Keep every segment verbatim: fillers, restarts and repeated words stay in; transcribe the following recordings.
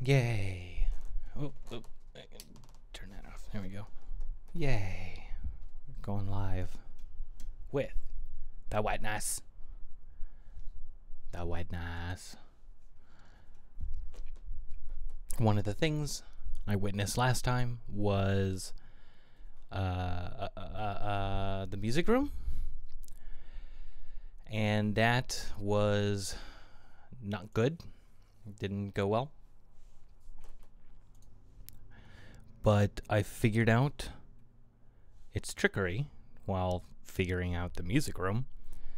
Yay. Oh, oh, I can turn that off. There we go. Yay. We're going live with the whiteness. The whiteness. One of the things I witnessed last time was uh, uh, uh, uh, the music room. And that was not good. Didn't go well. But I figured out its trickery while figuring out the music room.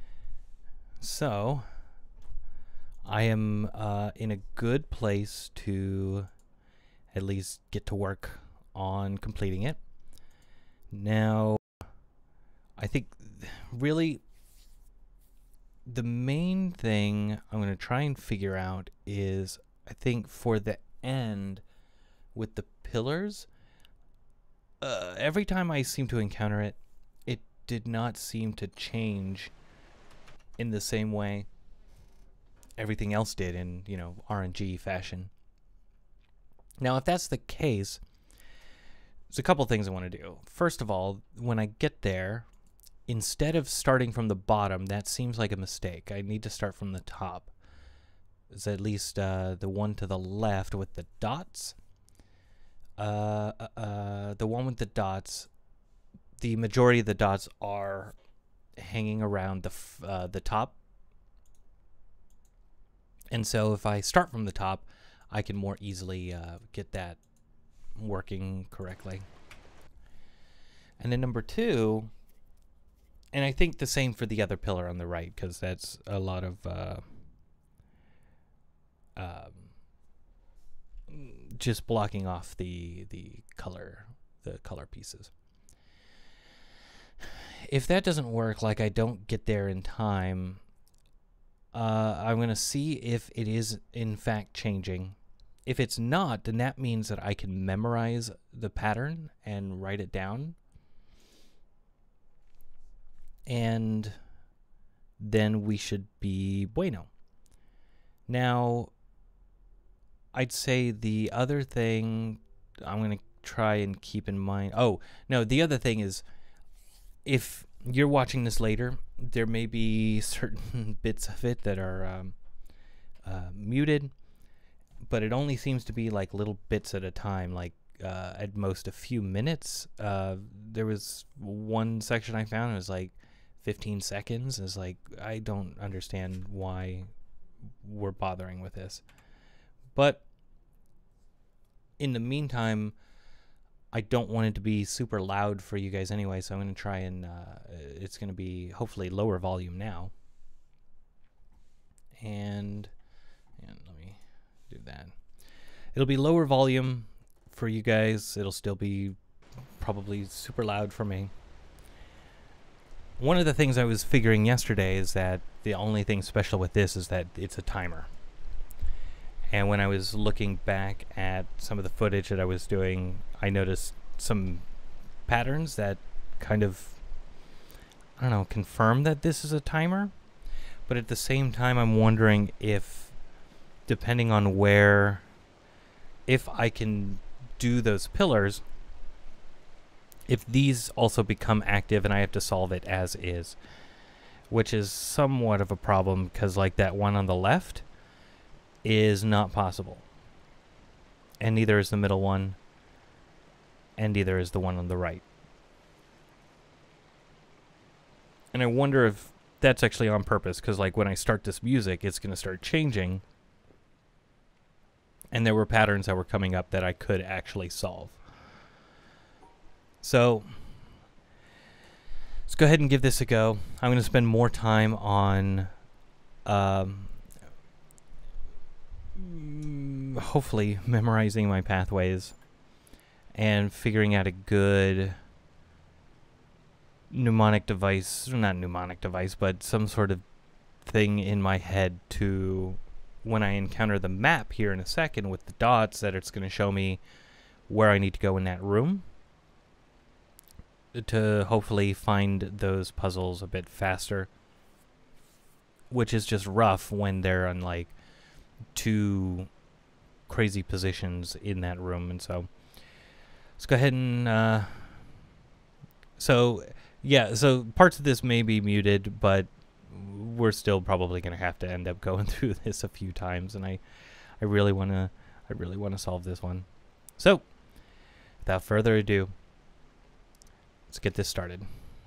So I am uh, in a good place to at least get to work on completing it. Now, I think really the main thing I'm going to try and figure out is, I think for the end with the pillars, uh, every time I seem to encounter it, it did not seem to change in the same way everything else did in, you know, R N G fashion. Now, if that's the case, there's a couple things I want to do. First of all, when I get there, instead of starting from the bottom, that seems like a mistake. I need to start from the top. It's at least uh, the one to the left with the dots. Uh, uh, uh, the one with the dots, the majority of the dots are hanging around the f uh, the top. And so if I start from the top, I can more easily uh, get that working correctly. And then number two, and I think the same for the other pillar on the right, because that's a lot of uh, um, just blocking off the the color, the color pieces. If that doesn't work, like I don't get there in time, uh, I'm going to see if it is in fact changing. If it's not, then that means that I can memorize the pattern and write it down. And then we should be bueno. Now, I'd say the other thing I'm going to try and keep in mind. Oh, no, the other thing is, if you're watching this later, there may be certain bits of it that are um, uh, muted, but it only seems to be like little bits at a time, like uh, at most a few minutes. Uh, there was one section I found, it was like fifteen seconds. It's like, I don't understand why we're bothering with this. But in the meantime, I don't want it to be super loud for you guys anyway, so I'm going to try and, uh, it's going to be hopefully lower volume now. And, and let me do that. It'll be lower volume for you guys. It'll still be probably super loud for me. One of the things I was figuring yesterday is that the only thing special with this is that it's a timer. And when I was looking back at some of the footage that I was doing, I noticed some patterns that kind of, I don't know, confirm that this is a timer. But at the same time, I'm wondering if, depending on where, if I can do those pillars, if these also become active and I have to solve it as is, which is somewhat of a problem because like that one on the left is not possible, and neither is the middle one, and neither is the one on the right. And I wonder if that's actually on purpose, because like when I start this music, it's going to start changing, and there were patterns that were coming up that I could actually solve. So let's go ahead and give this a go. I'm going to spend more time on um, hopefully memorizing my pathways and figuring out a good mnemonic device, not mnemonic device, but some sort of thing in my head to, when I encounter the map here in a second with the dots, that it's going to show me where I need to go in that room, to hopefully find those puzzles a bit faster, which is just rough when they're on like two crazy positions in that room, and so let's go ahead and uh, so yeah, so parts of this may be muted, but we're still probably going to have to end up going through this a few times, and I I really want to I really want to solve this one. So without further ado, let's get this started.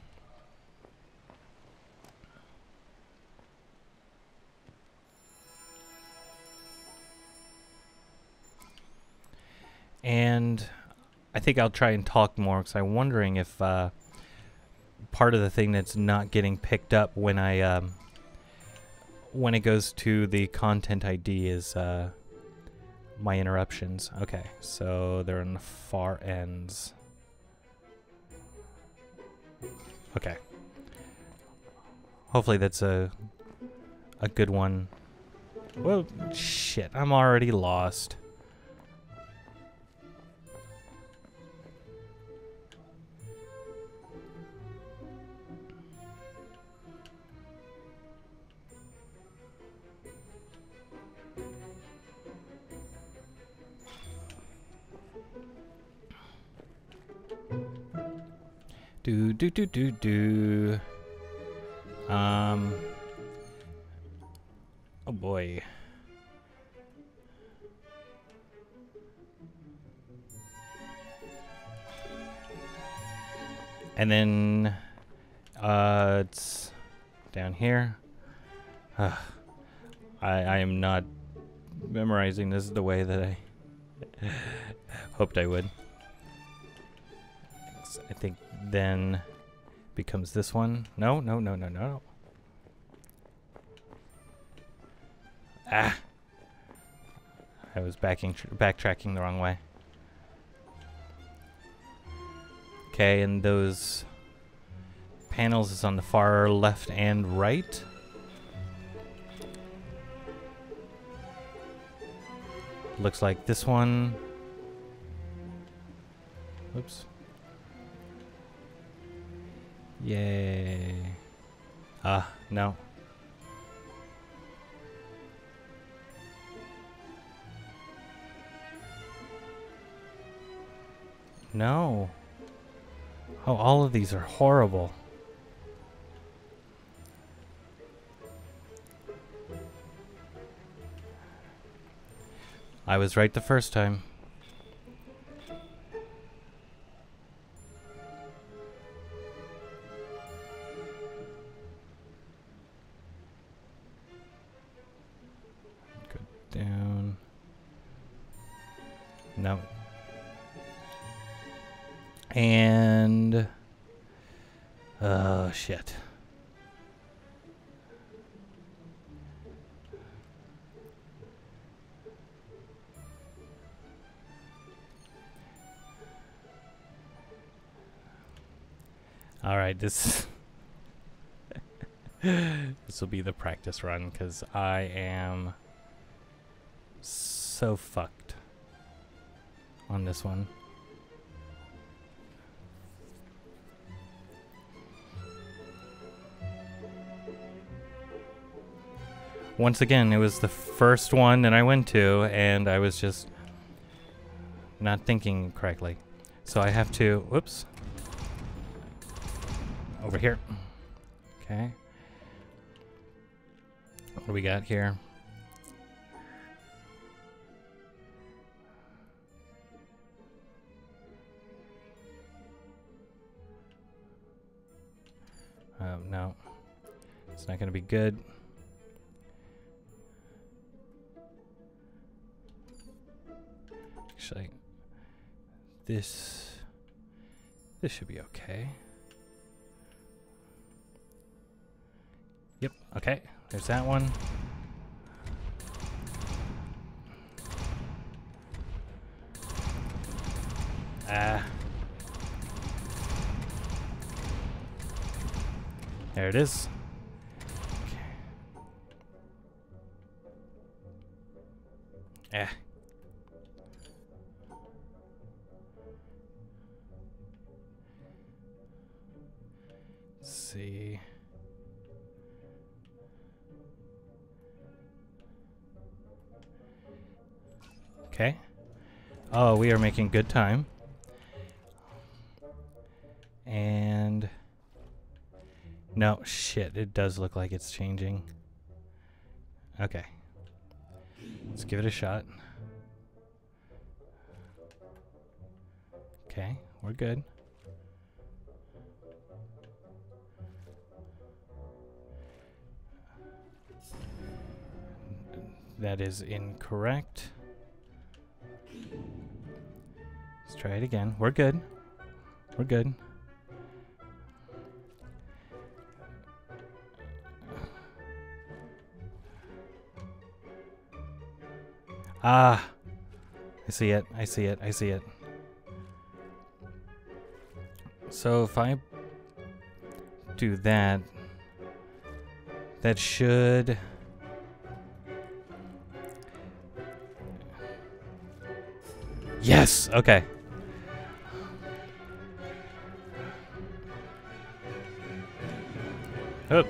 And I think I'll try and talk more because I'm wondering if uh, part of the thing that's not getting picked up when I um, when it goes to the content I D is uh, my interruptions. Okay, so they're on the far ends. Okay. Hopefully that's a a good one. Well, shit, I'm already lost. Do do do do do. Um. Oh boy. And then, uh, it's down here. Uh, I I am not memorizing this the way that I hoped I would. I think then becomes this one. No, no, no, no, no. Ah! I was backing, tr backtracking the wrong way. Okay, and those panels is on the far left and right. Looks like this one. Oops. Yay. Ah, uh, no. No. Oh, all of these are horrible. I was right the first time. Down. No. And oh shit. All right, this this will be the practice run because I am so fucked on this one. Once again, it was the first one that I went to, and I was just not thinking correctly. So I have to, whoops, over here. Okay. What do we got here? Oh, no. It's not going to be good. Actually, this this should be okay. Yep, okay. There's that one. Ah. There it is. Okay. Ah. Let's see. Okay. Oh, we are making good time. And... no, shit, it does look like it's changing. Okay. Let's give it a shot. Okay, we're good. That is incorrect. Let's try it again. We're good. We're good. Ah! I see it. I see it. I see it. So if I do that, that should... yes! Okay. Oh.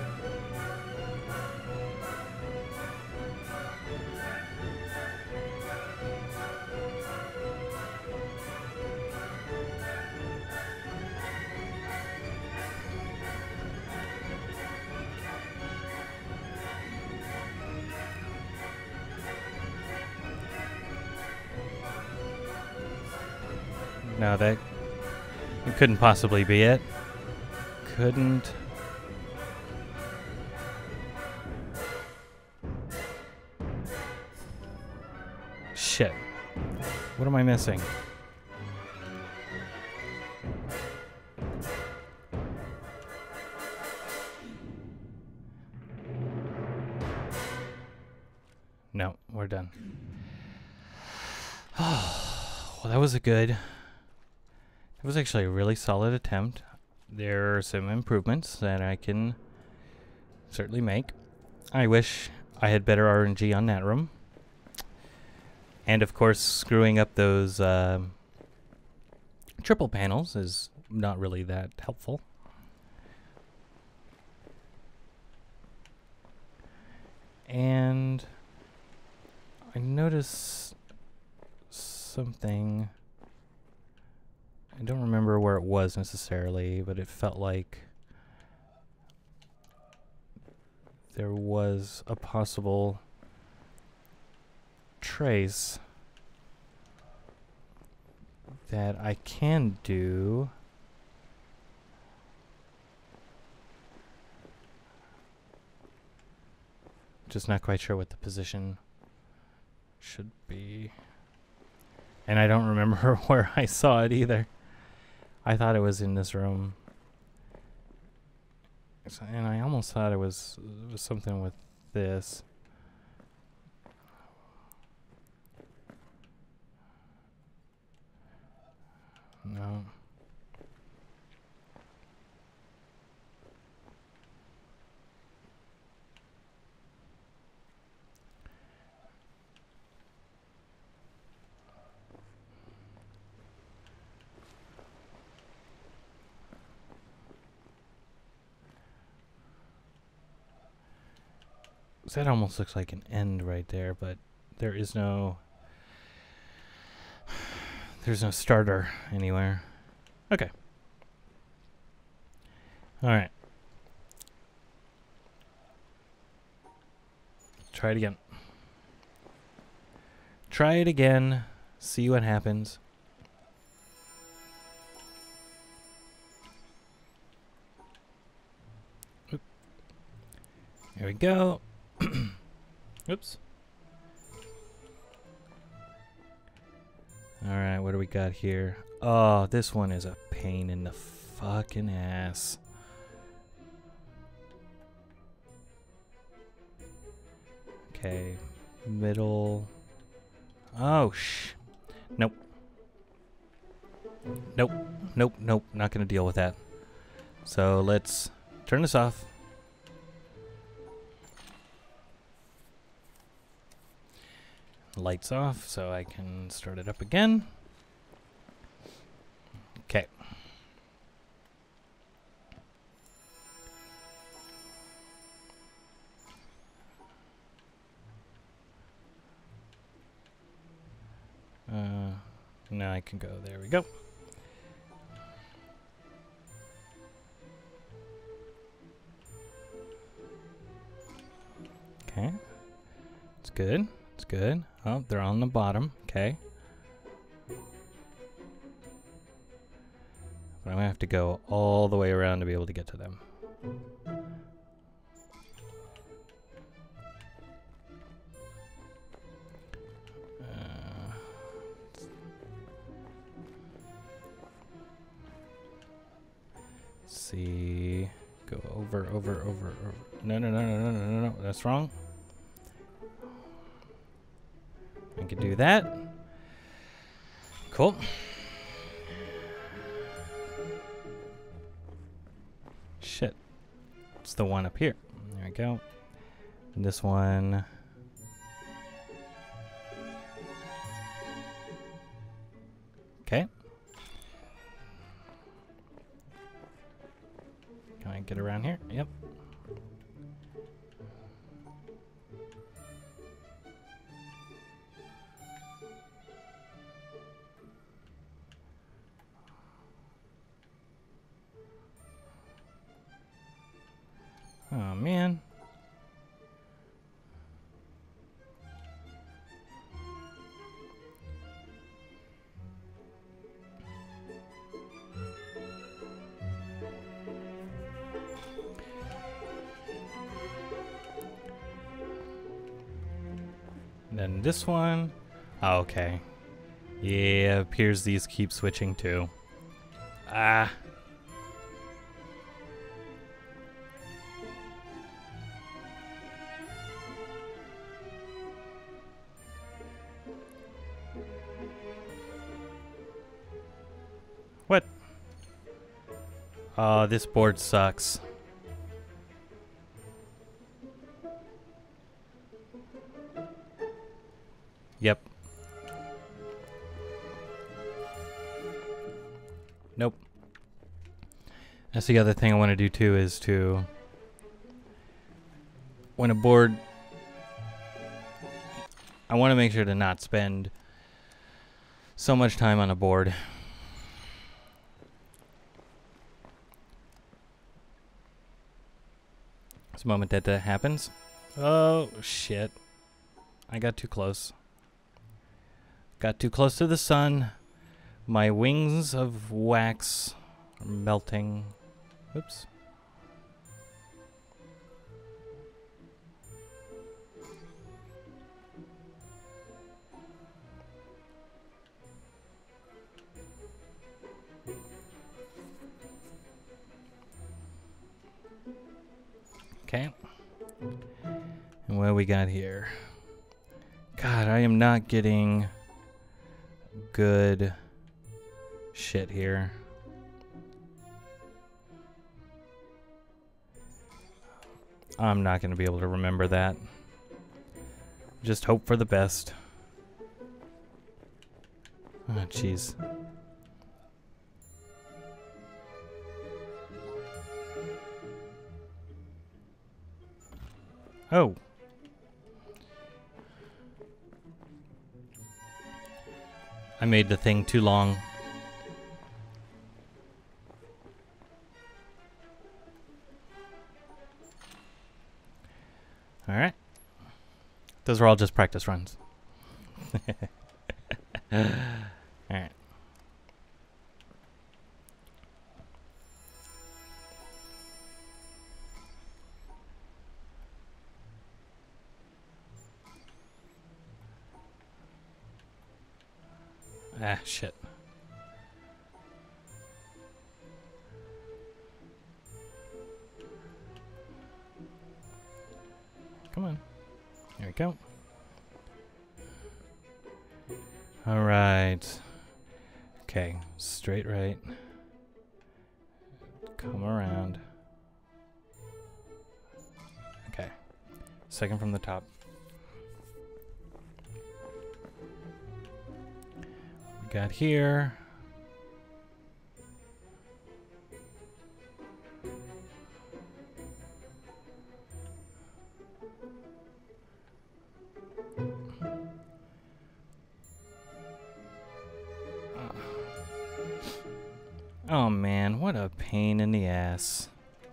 No, that... it couldn't possibly be it. Couldn't... shit. What am I missing? No, we're done. Oh, well, that was a good... it was actually a really solid attempt. There are some improvements that I can certainly make. I wish I had better R N G on that room. And of course, screwing up those uh, triple panels is not really that helpful. And I noticed something. I don't remember where it was necessarily, but it felt like there was a possible trace that I can do. Just not quite sure what the position should be. And I don't remember where I saw it either. I thought it was in this room. So, and I almost thought it was, it was something with this. No. That almost looks like an end right there, but there is no... there's no starter anywhere. Okay. Alright. Try it again. Try it again. See what happens. Oop. There we go. Oops. Alright, what do we got here? Oh, this one is a pain in the fucking ass. Okay, middle. Oh, sh. Nope. Nope. Nope. Nope. Not gonna deal with that. So let's turn this off. Lights off so I can start it up again. Okay. can go. There we go. Okay. It's good. It's good. Oh, they're on the bottom. Okay. But I'm gonna have to go all the way around to be able to get to them. Uh, let's see. Go over, over, over, over. No, no, no, no, no, no, no, no. That's wrong. I can do that. Cool. Shit. It's the one up here. There we go. And this one. Okay. Can I get around here? Yep. Oh, man. And then this one. Oh, okay. Yeah, appears these keep switching too. Ah. What? Oh, this board sucks. Yep. Nope. That's the other thing I want to do too, is to, when a board, I want to make sure to not spend so much time on a board. It's a moment that that happens. Oh, shit. I got too close. Got too close to the sun. My wings of wax are melting. Oops. Okay. And what we got here? God, I am not getting good shit here. I'm not going to be able to remember that. Just hope for the best. Oh, jeez. Oh. I made the thing too long. All right. Those are all just practice runs. All right. Ah, shit. Come on. There we go. All right. Okay, straight right. Come around. Okay. Second from the top. We got here. Oh man, what a pain in the ass.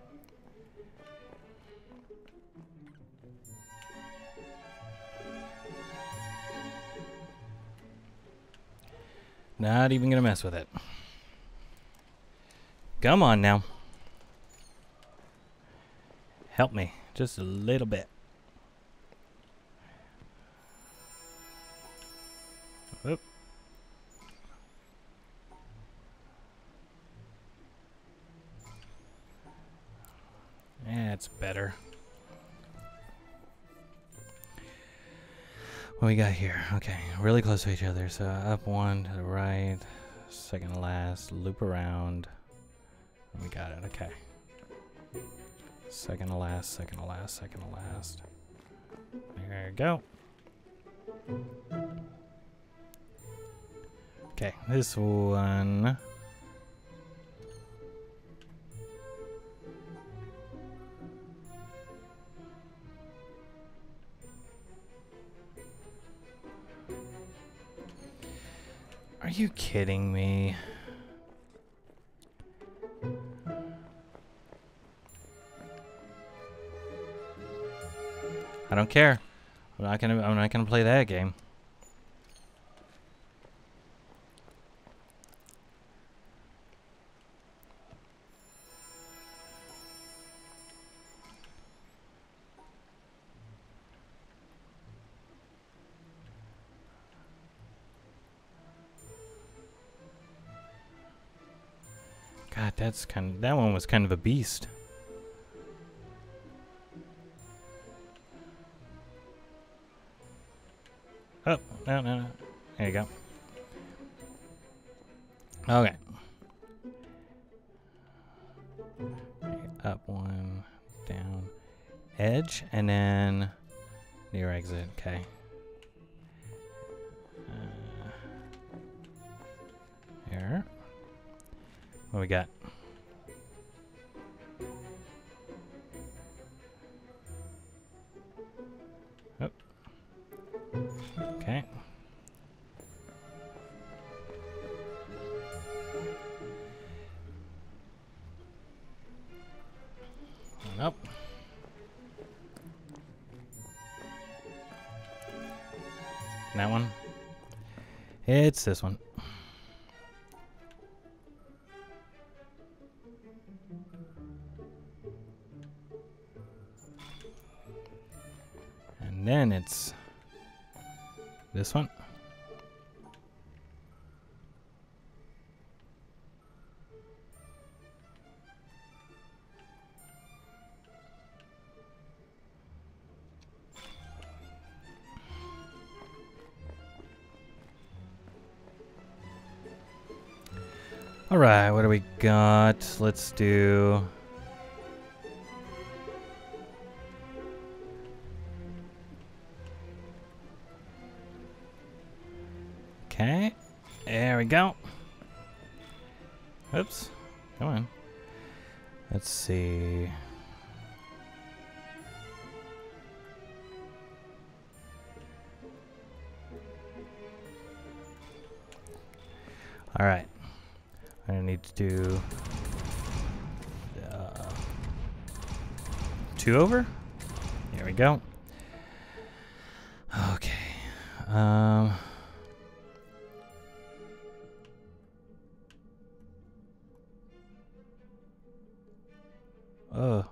Not even gonna mess with it. Come on now. Help me, just a little bit. Oop. That's better. What we got here? Okay, really close to each other. So up one to the right, second to last, loop around. We got it. Okay. Second to last, second to last, second to last. There you go. Okay, this one. Are you kidding me? I don't care. I'm not gonna I'm not gonna play that game. God, that's kind of, that one was kind of a beast. Oh, no, no, no. There you go. Okay. Up one, down, edge, and then near exit. Okay. Uh, here. What we got? Oh. Okay. Nope. That one. It's this one. And then it's this one. All right, what do we got? Let's do... Okay, there we go. Oops, come on. Let's see. All right. I need to do uh, two over. There we go. Okay. Um. Oh.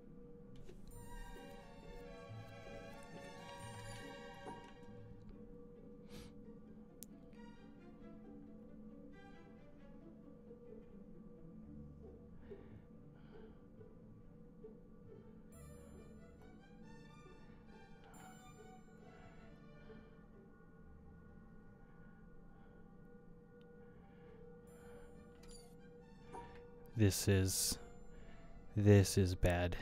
This is, this is bad.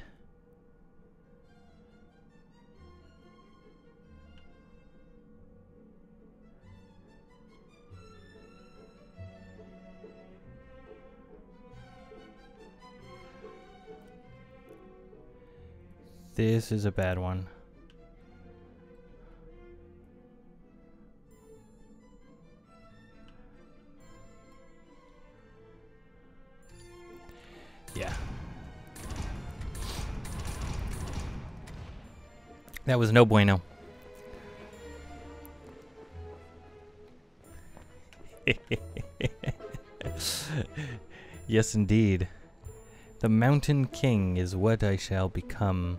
This is a bad one. Yeah. That was no bueno. Yes, indeed. The Mountain King is what I shall become.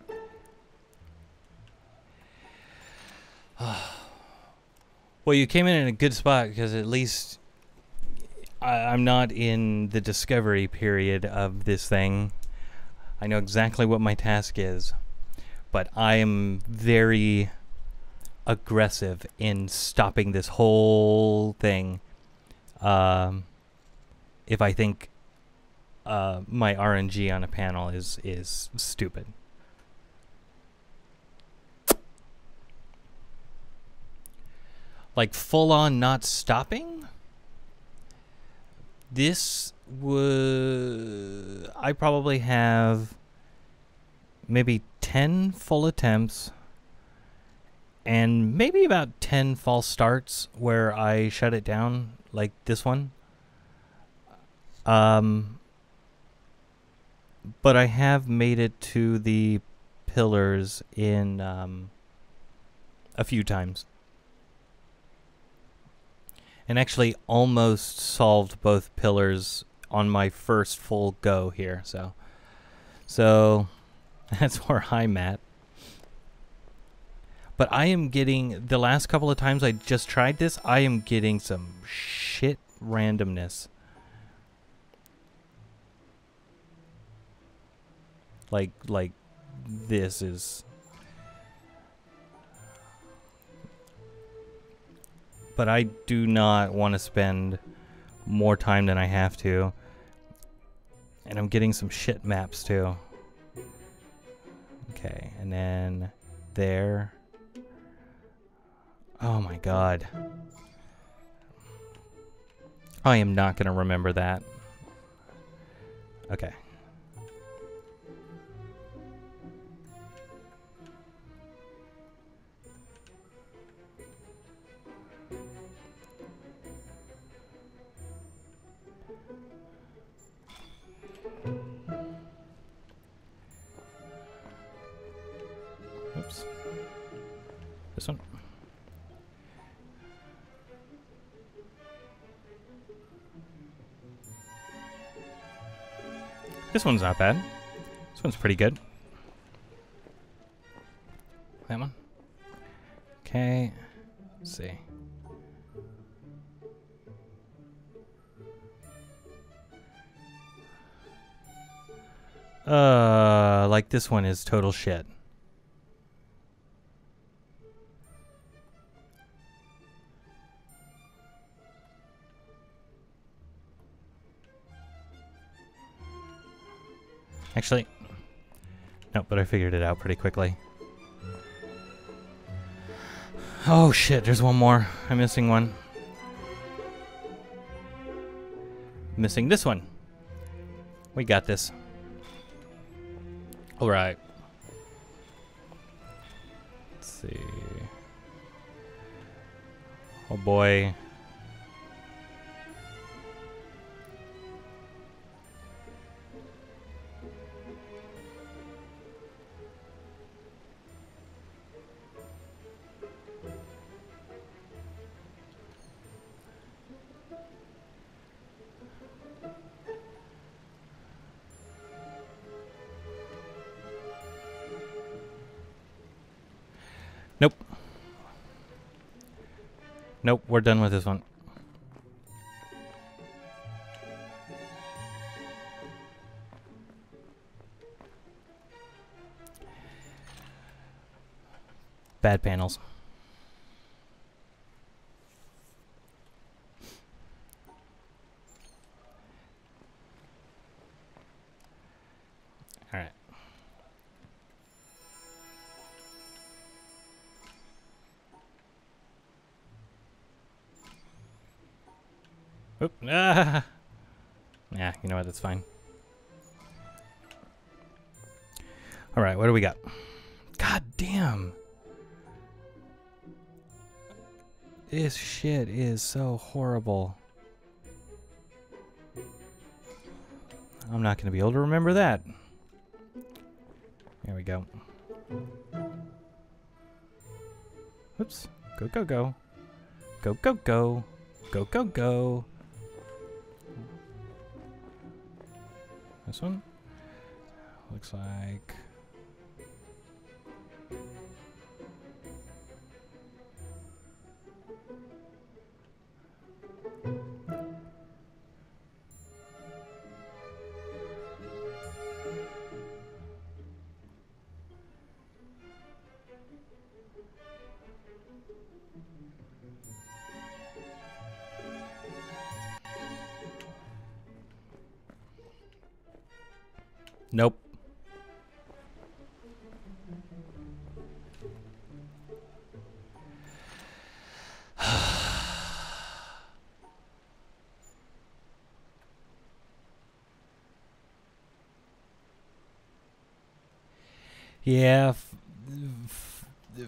Well, you came in in a good spot because at least I, I'm not in the discovery period of this thing. I know exactly what my task is, but I am very aggressive in stopping this whole thing. Um, if I think uh, my R N G on a panel is is stupid. Like full on not stopping? This would... I probably have maybe ten full attempts and maybe about ten false starts where I shut it down, like this one. Um, but I have made it to the pillars in um, a few times. And actually almost solved both pillars on my first full go here. So, so that's where I'm at. But I am getting, the last couple of times I just tried this, I am getting some shit randomness. Like, like this is... But I do not want to spend more time than I have to. And I'm getting some shit maps too. Okay, and then there. Oh my god. I am not going to remember that. Okay. Oops. This one. This one's not bad. This one's pretty good. That one. Okay. Let's see. Uh, like this one is total shit. Actually, no, but I figured it out pretty quickly. Oh shit, there's one more. I'm missing one. Missing this one. We got this. Alright. Let's see. Oh boy. Nope. Nope, we're done with this one. Bad panels. All right. Oop. Ah. Yeah, you know what? That's fine. All right, what do we got? God damn. This shit is so horrible. I'm not going to be able to remember that. There we go. Oops. Go, go, go. Go, go, go. Go, go, go. This one? Looks like... Nope. Yeah, f f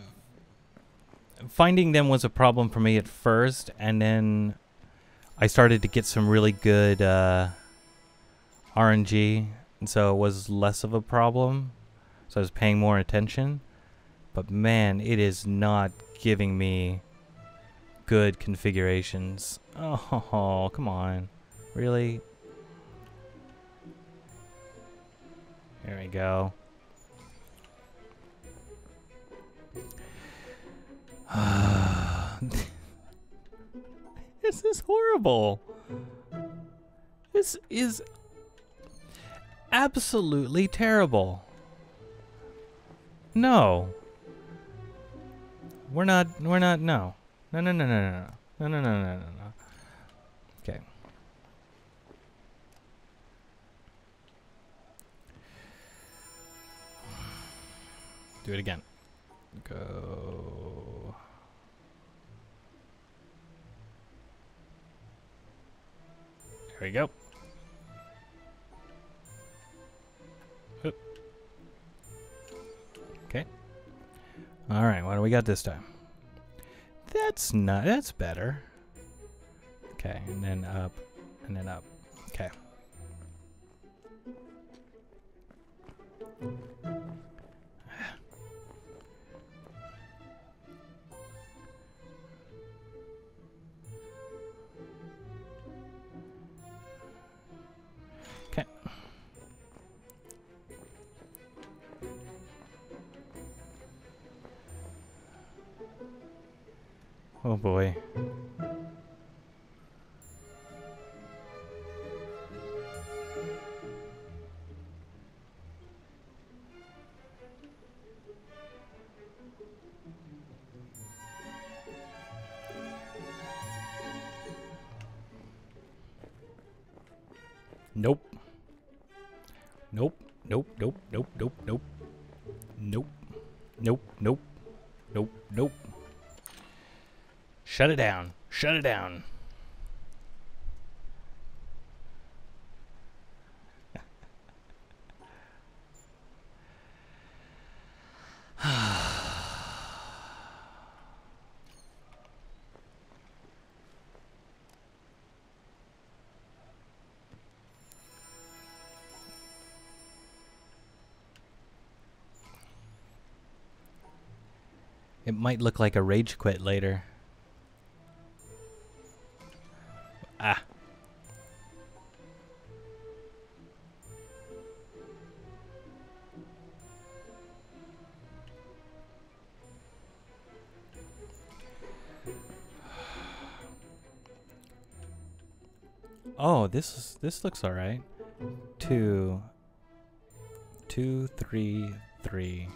finding them was a problem for me at first, and then I started to get some really good uh, R N G, and so it was less of a problem. So I was paying more attention. But man, it is not giving me good configurations. Oh, come on. Really? There we go. This is horrible. This is absolutely terrible. No. We're not, we're not, no. No, no, no, no, no, no. No, no, no, no, no, no. Okay. Do it again. Go. There we go. Oop. Okay. All right, what do we got this time? That's not, that's better. Okay, and then up, and then up. Okay. Okay. Oh boy. Nope. Nope. Nope. Nope. Nope. Nope. Nope. Nope. Nope. Nope. Nope. Nope. Shut it down. Shut it down. It might look like a rage quit later. Ah. Oh, this is this looks all right. Two, two, three, three.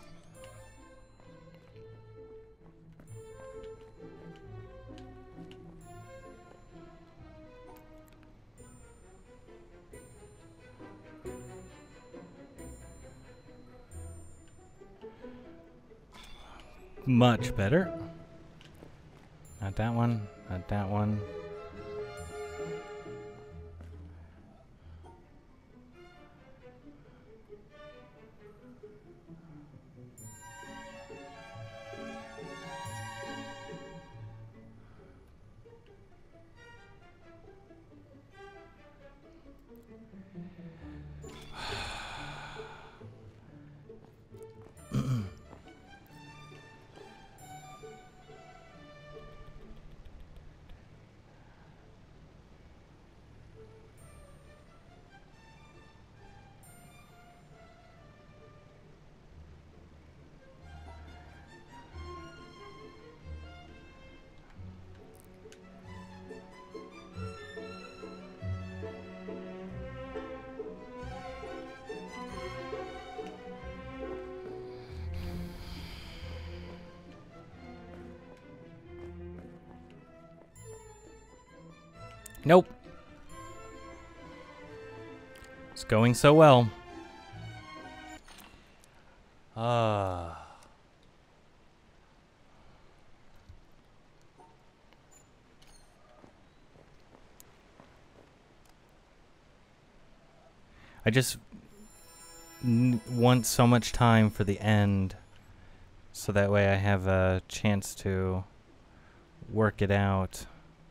Much better. Not that one. Not that one. Nope. It's going so well. Ah. I just n want so much time for the end, so that way I have a chance to work it out.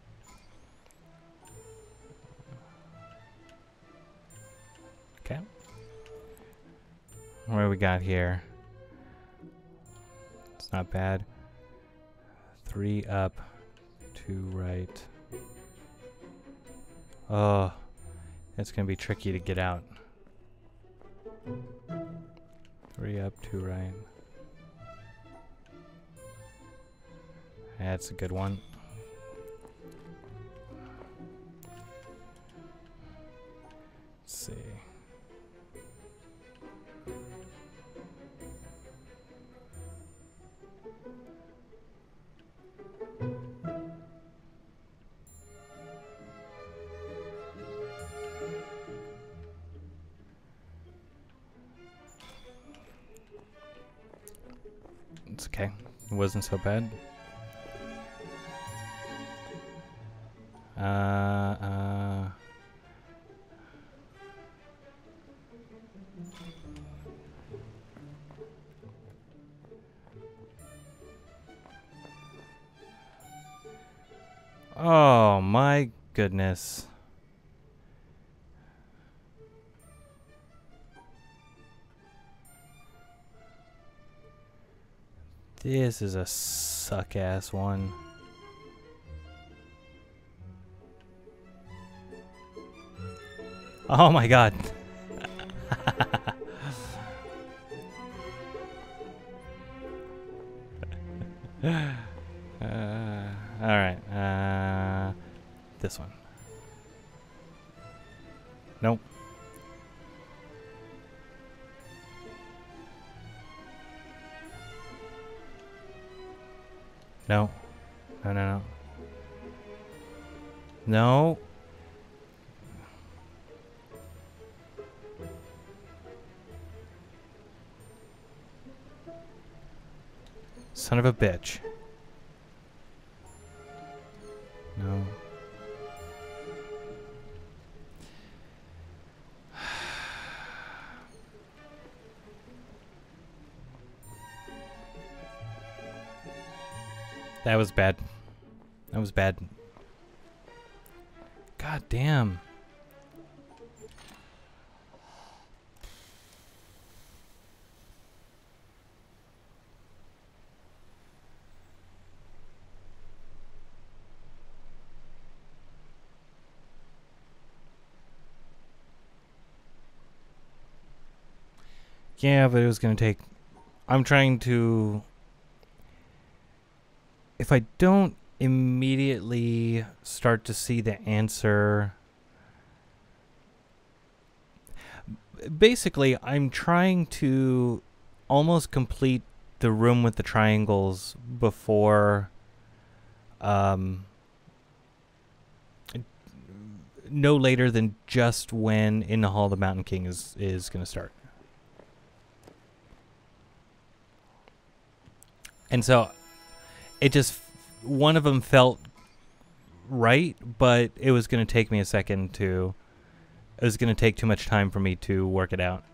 Okay. What do we got here? It's not bad. Three up, two right. Oh, it's gonna be tricky to get out. Three up, two right. That's a good one. Let's see. It's okay. It wasn't so bad. Uh, uh. Oh my goodness. This is a suck-ass one. Oh my god. uh, Alright. Uh, this one. Nope. No. No, no, no. No. Son of a bitch. No. That was bad. That was bad. God damn. Yeah, but it was going to take... I'm trying to... If I don't immediately start to see the answer... Basically, I'm trying to almost complete the room with the triangles before... Um, no later than just when In the Hall the Mountain King is, is going to start. And so, it just, one of them felt right, but it was going to take me a second to, it was going to take too much time for me to work it out.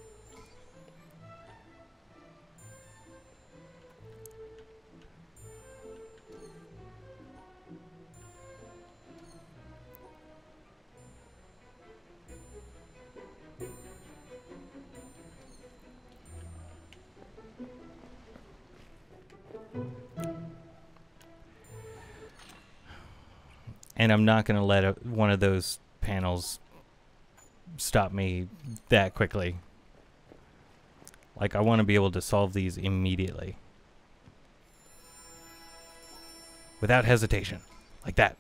And I'm not going to let a, one of those panels stop me that quickly. Like, I want to be able to solve these immediately. Without hesitation. Like that.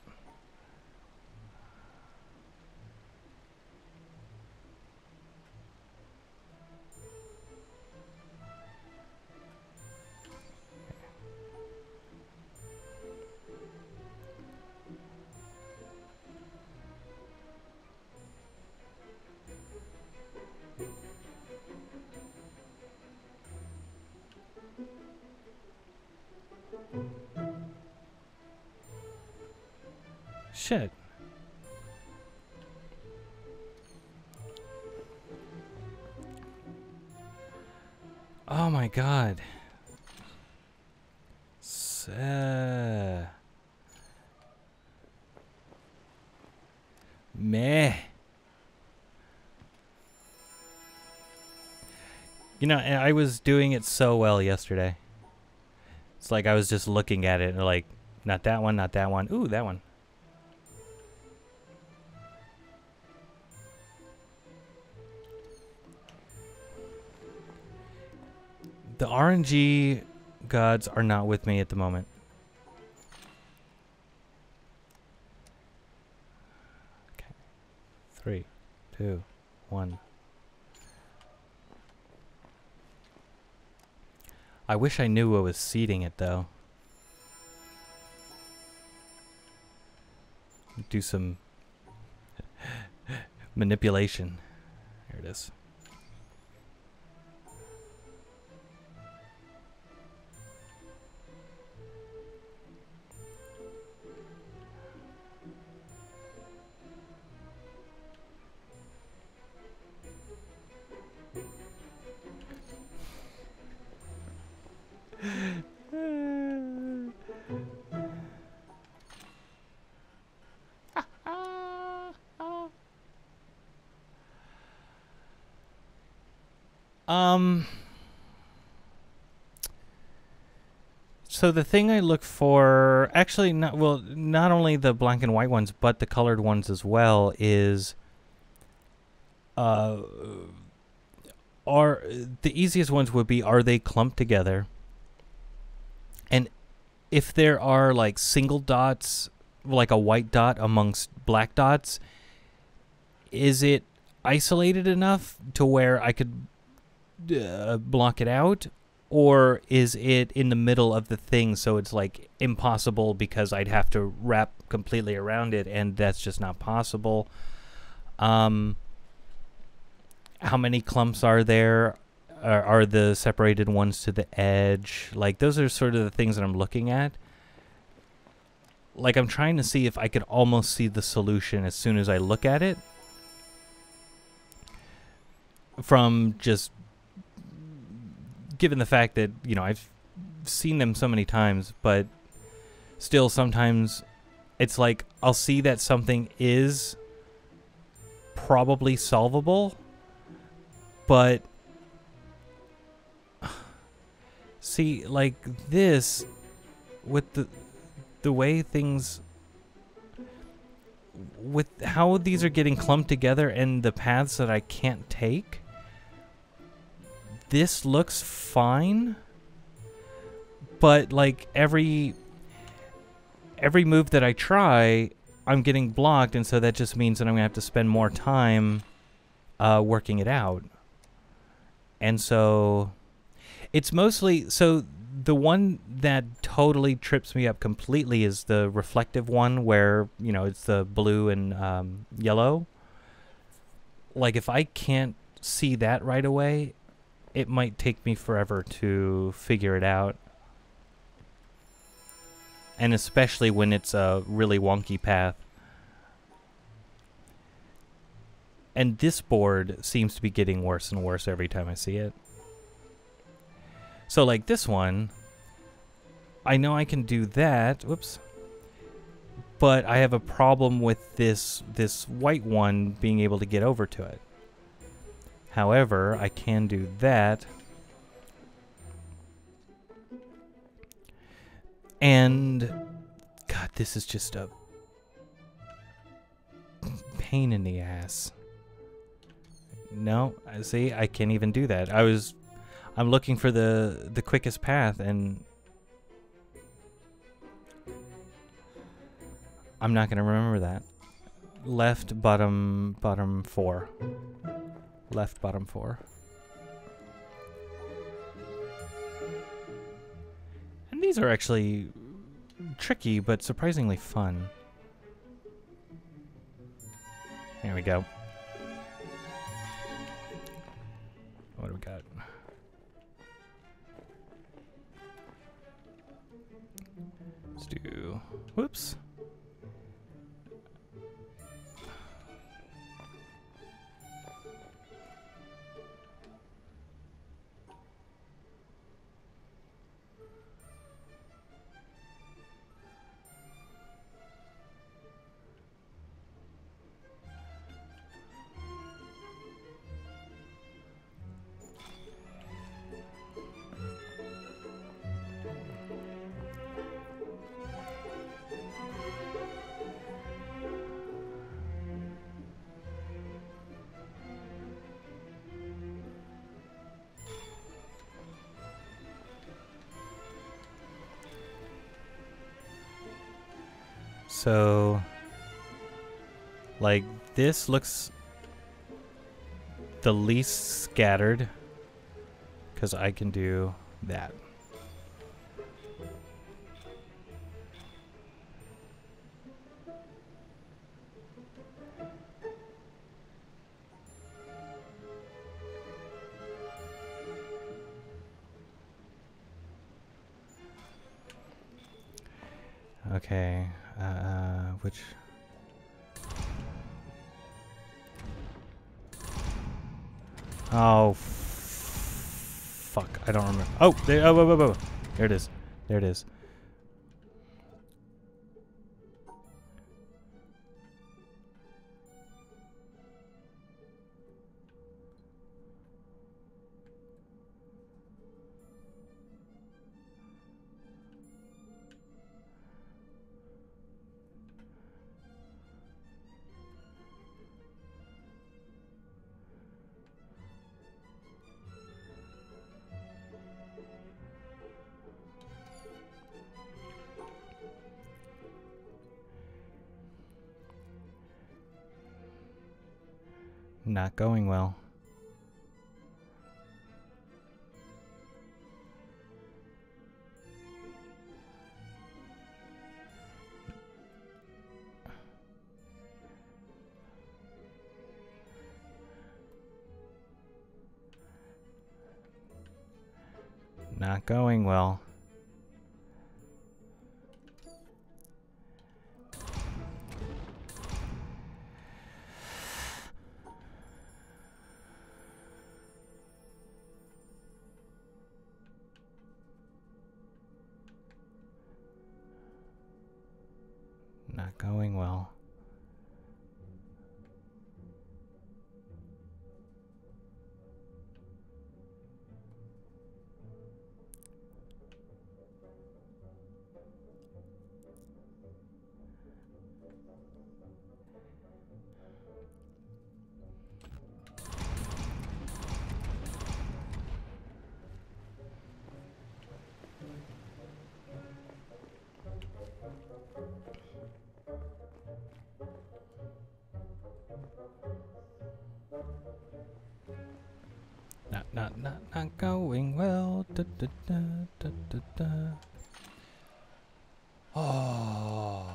Shit. Oh my god. S uh, meh. You know, I was doing it so well yesterday. It's like I was just looking at it and like, not that one, not that one. Ooh, that one. The R N G gods are not with me at the moment. Okay. Three, two, one. I wish I knew what was seeding it, though. Do some manipulation. There it is. Um, so the thing I look for, actually, not well, not only the black and white ones, but the colored ones as well, is uh, are the easiest ones would be, are they clumped together? And if there are like single dots, like a white dot amongst black dots, is it isolated enough to where I could Uh, block it out, or is it in the middle of the thing so it's like impossible because I'd have to wrap completely around it and that's just not possible? Um, how many clumps are there? Are, are the separated ones to the edge? Like, those are sort of the things that I'm looking at. Like, I'm trying to see if I could almost see the solution as soon as I look at it, from just given the fact that, you know, I've seen them so many times, but still sometimes it's like I'll see that something is probably solvable, but see, like this, with the the way things, with how these are getting clumped together and the paths that I can't take, this looks fine, but like every every move that I try, I'm getting blocked, and so that just means that I'm gonna have to spend more time uh, working it out. And so it's mostly, so the one that totally trips me up completely is the reflective one, where, you know, it's the blue and um, yellow. Like, if I can't see that right away, it might take me forever to figure it out. And especially when it's a really wonky path. And this board seems to be getting worse and worse every time I see it. So like this one, I know I can do that. Whoops. But I have a problem with this this white one being able to get over to it. However, I can do that. And God, this is just a pain in the ass. No, see, I can't even do that. I was I'm looking for the the quickest path, and I'm not going to remember that. Left, bottom, bottom four. Left, bottom four. And these are actually tricky, but surprisingly fun. There we go. What do we got? Let's do... Whoops. So, like, this looks the least scattered because I can do that. Okay, uh, which... Oh, f fuck, I don't remember. Oh, there, oh, oh, oh, oh, there it is. There it is. Not going well. Not going well. Not going well. Not, not, not, not going well. Da, da, da, da, da, da. Oh.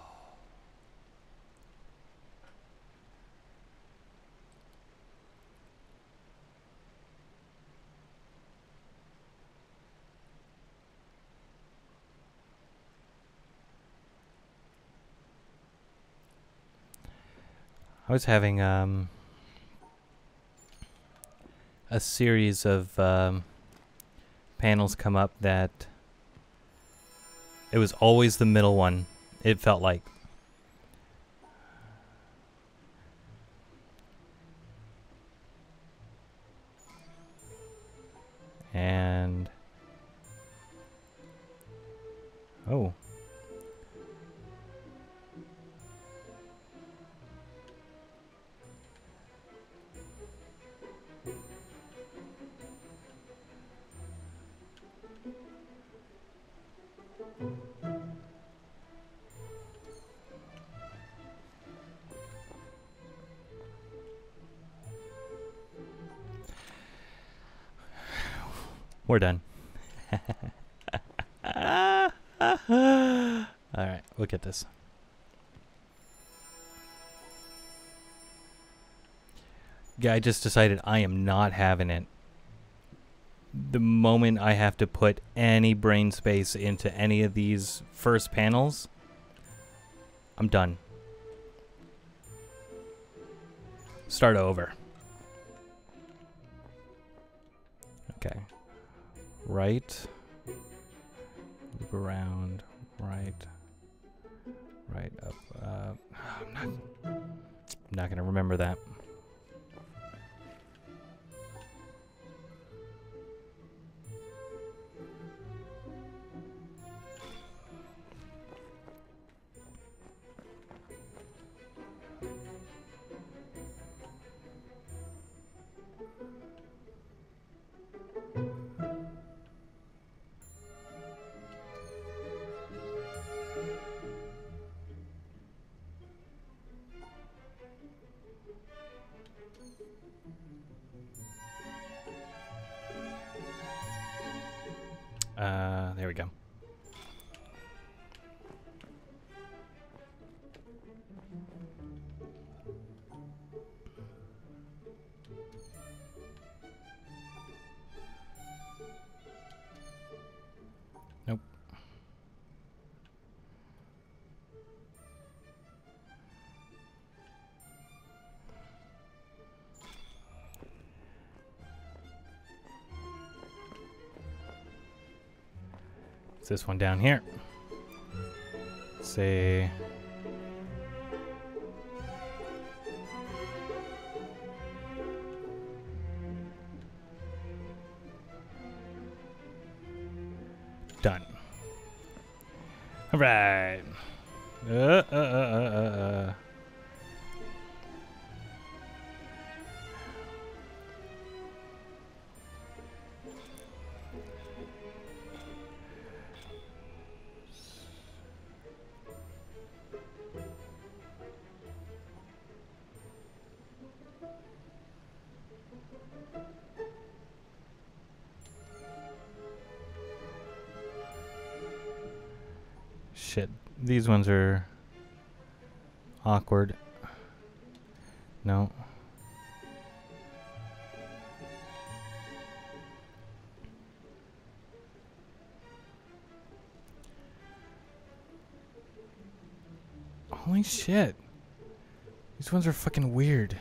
I was having um a series of um, panels come up that it was always the middle one. It felt like. And oh. We're done. Alright, look at this. Yeah, I just decided I am not having it. The moment I have to put any brain space into any of these first panels, I'm done. Start over. Okay. Right. Loop around. Right. Right up. Uh, I'm not, I'm not going to remember that. there we go. Nope. It's this one down here. Say done. All right. Uh, uh, uh, uh, uh. Shit, these ones are awkward. No. Holy shit. These ones are fucking weird.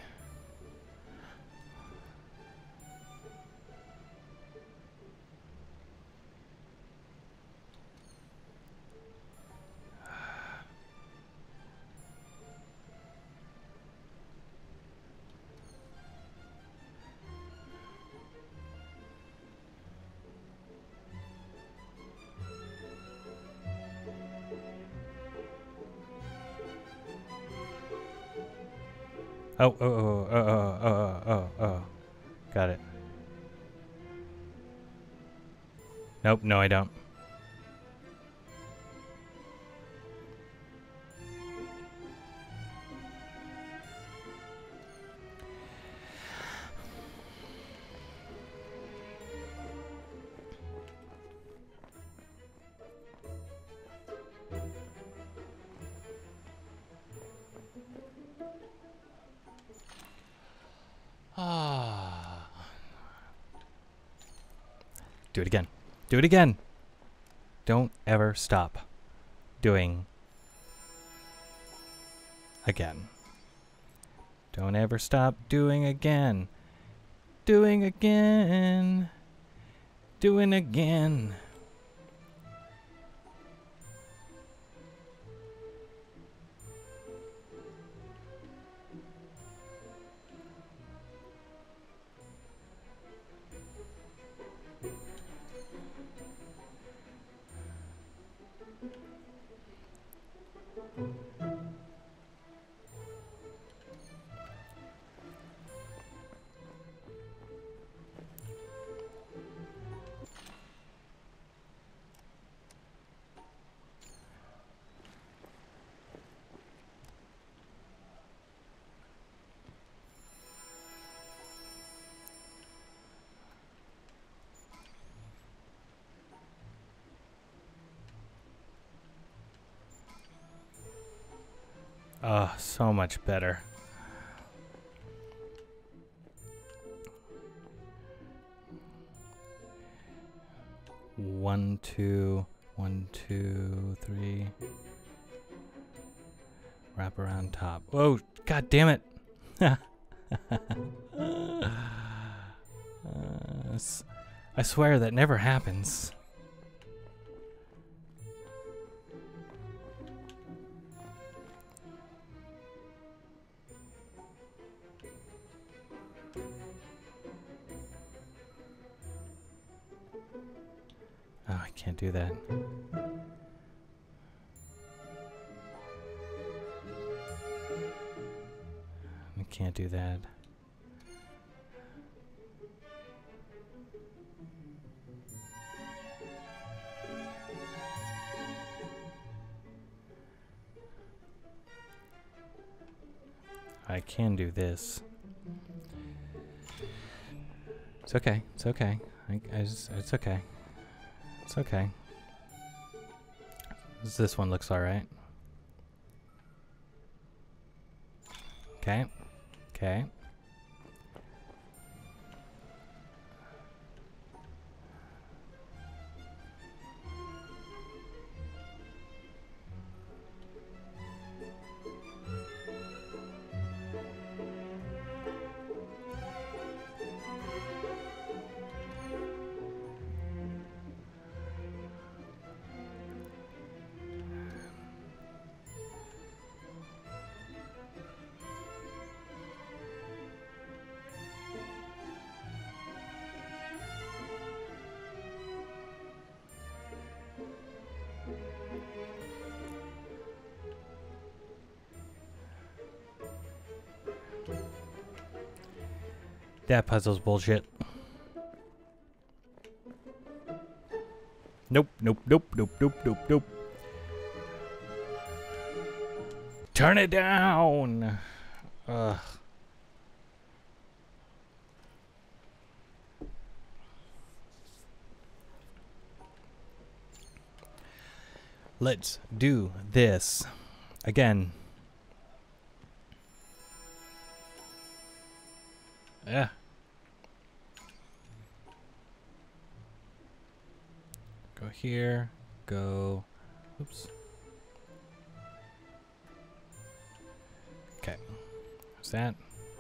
Oh, oh, oh, oh, oh, oh, oh, oh. Got it. Nope, no, I don't. Ah. Do it again. Do it again. Don't ever stop doing again. Don't ever stop doing again. Doing again. Doing again. Oh, so much better. One, two, one, two, three. Wrap around top. Whoa, god damn it. uh, I swear that never happens. Oh, I can't do that. I can't do that. I can do this. It's okay. It's okay. I, I just, it's okay. It's okay. This one looks alright. Okay. Okay. That puzzle's bullshit. Nope, nope, nope, nope, nope, nope, nope. Turn it down! Ugh. Let's do this again. Yeah. Go here. Go. Oops. Okay. What's that?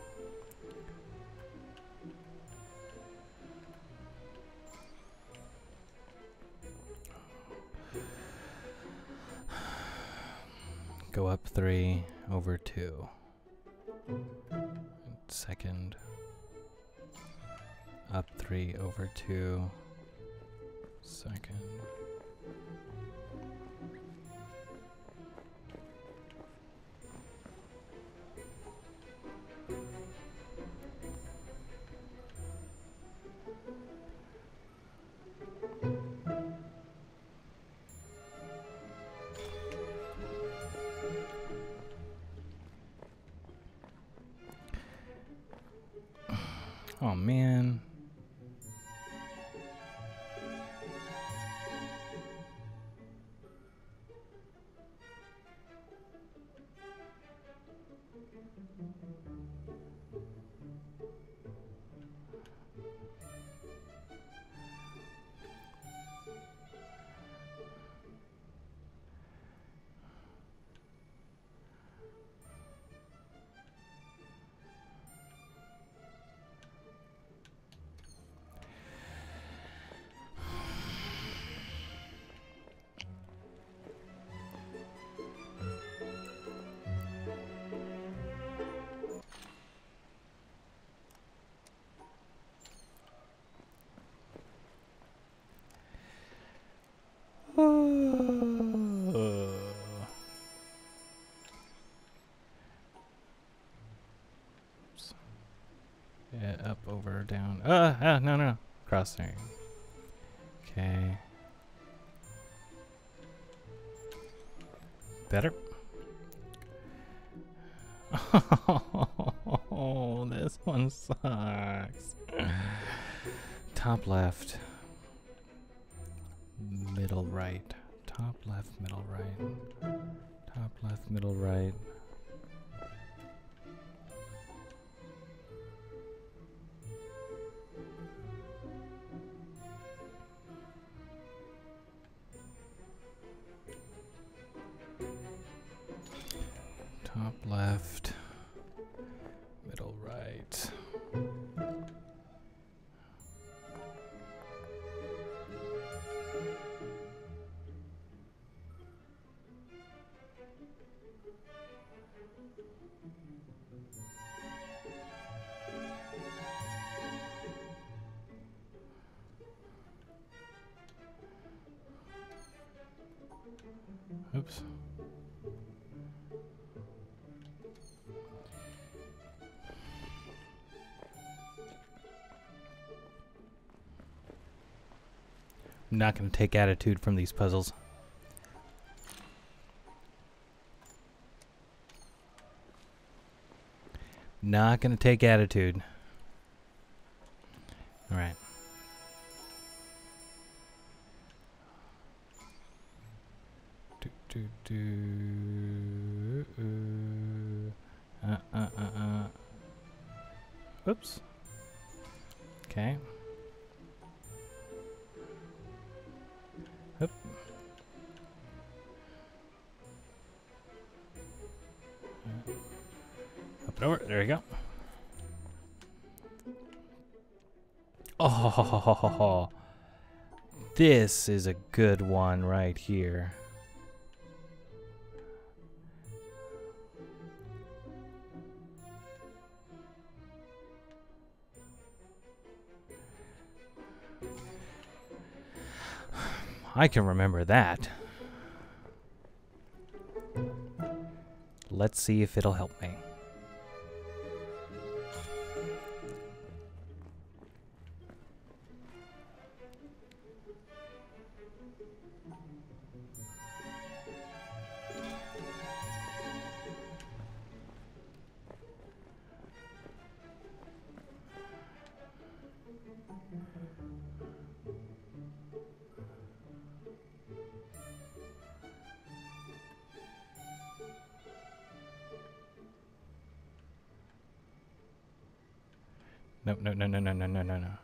Go up three, over two. Second. Up three, over two. Second. Oh man. Yeah, up, over, down. Uh, ah, no, no, no. Cross there. Okay. Better. Oh, this one sucks. Top left. Middle right. Top left, middle right. Top left, middle right. Top left, middle right. Oops. I'm not going to take attitude from these puzzles. Not going to take attitude. All right. Two. do, do. Uh, uh, uh, uh. Oops. Okay. Oop. Up and over. There we go. Oh, this is a good one right here. I can remember that. Let's see if it'll help me. No, no, no, no, no, no, no, no, no.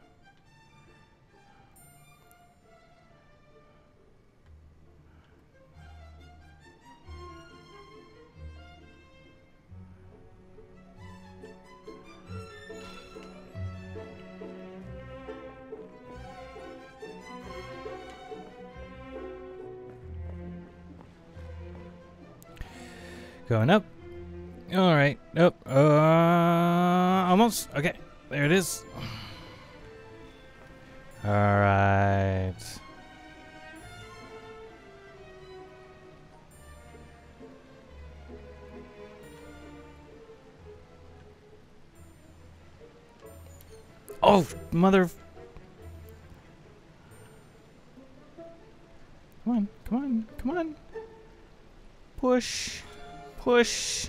Going up. All right. Nope. Uh, almost. Okay. There it is. All right. Oh, mother. Come on. Come on. Come on. Push. Push.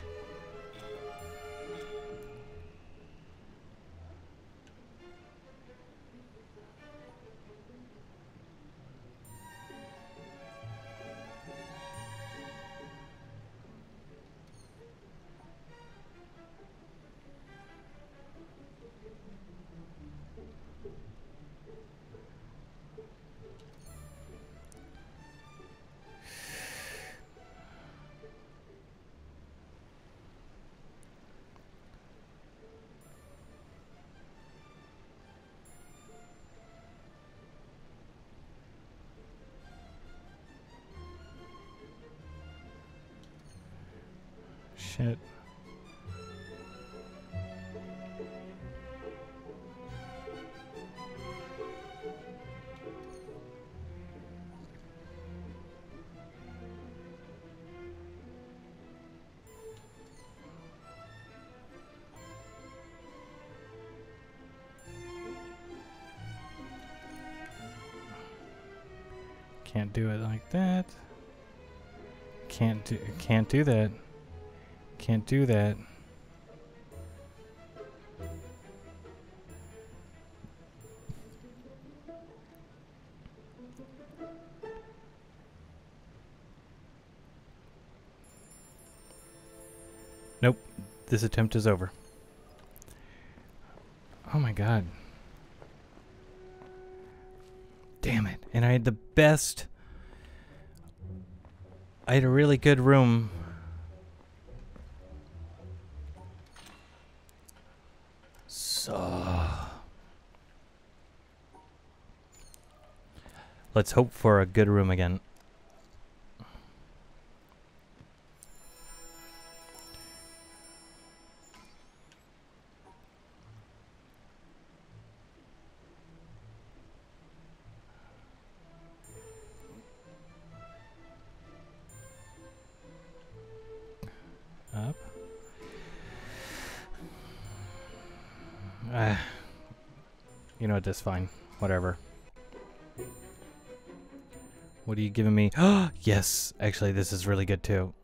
Shit. Can't do it like that. Can't do can't do that. Can't do that. Nope. This attempt is over. Oh my god. Damn it. And I had the best... I had a really good room. So... Let's hope for a good room again. Up. Uh, you know what, that's fine. Whatever. What are you giving me? Oh, yes. Actually, this is really good too.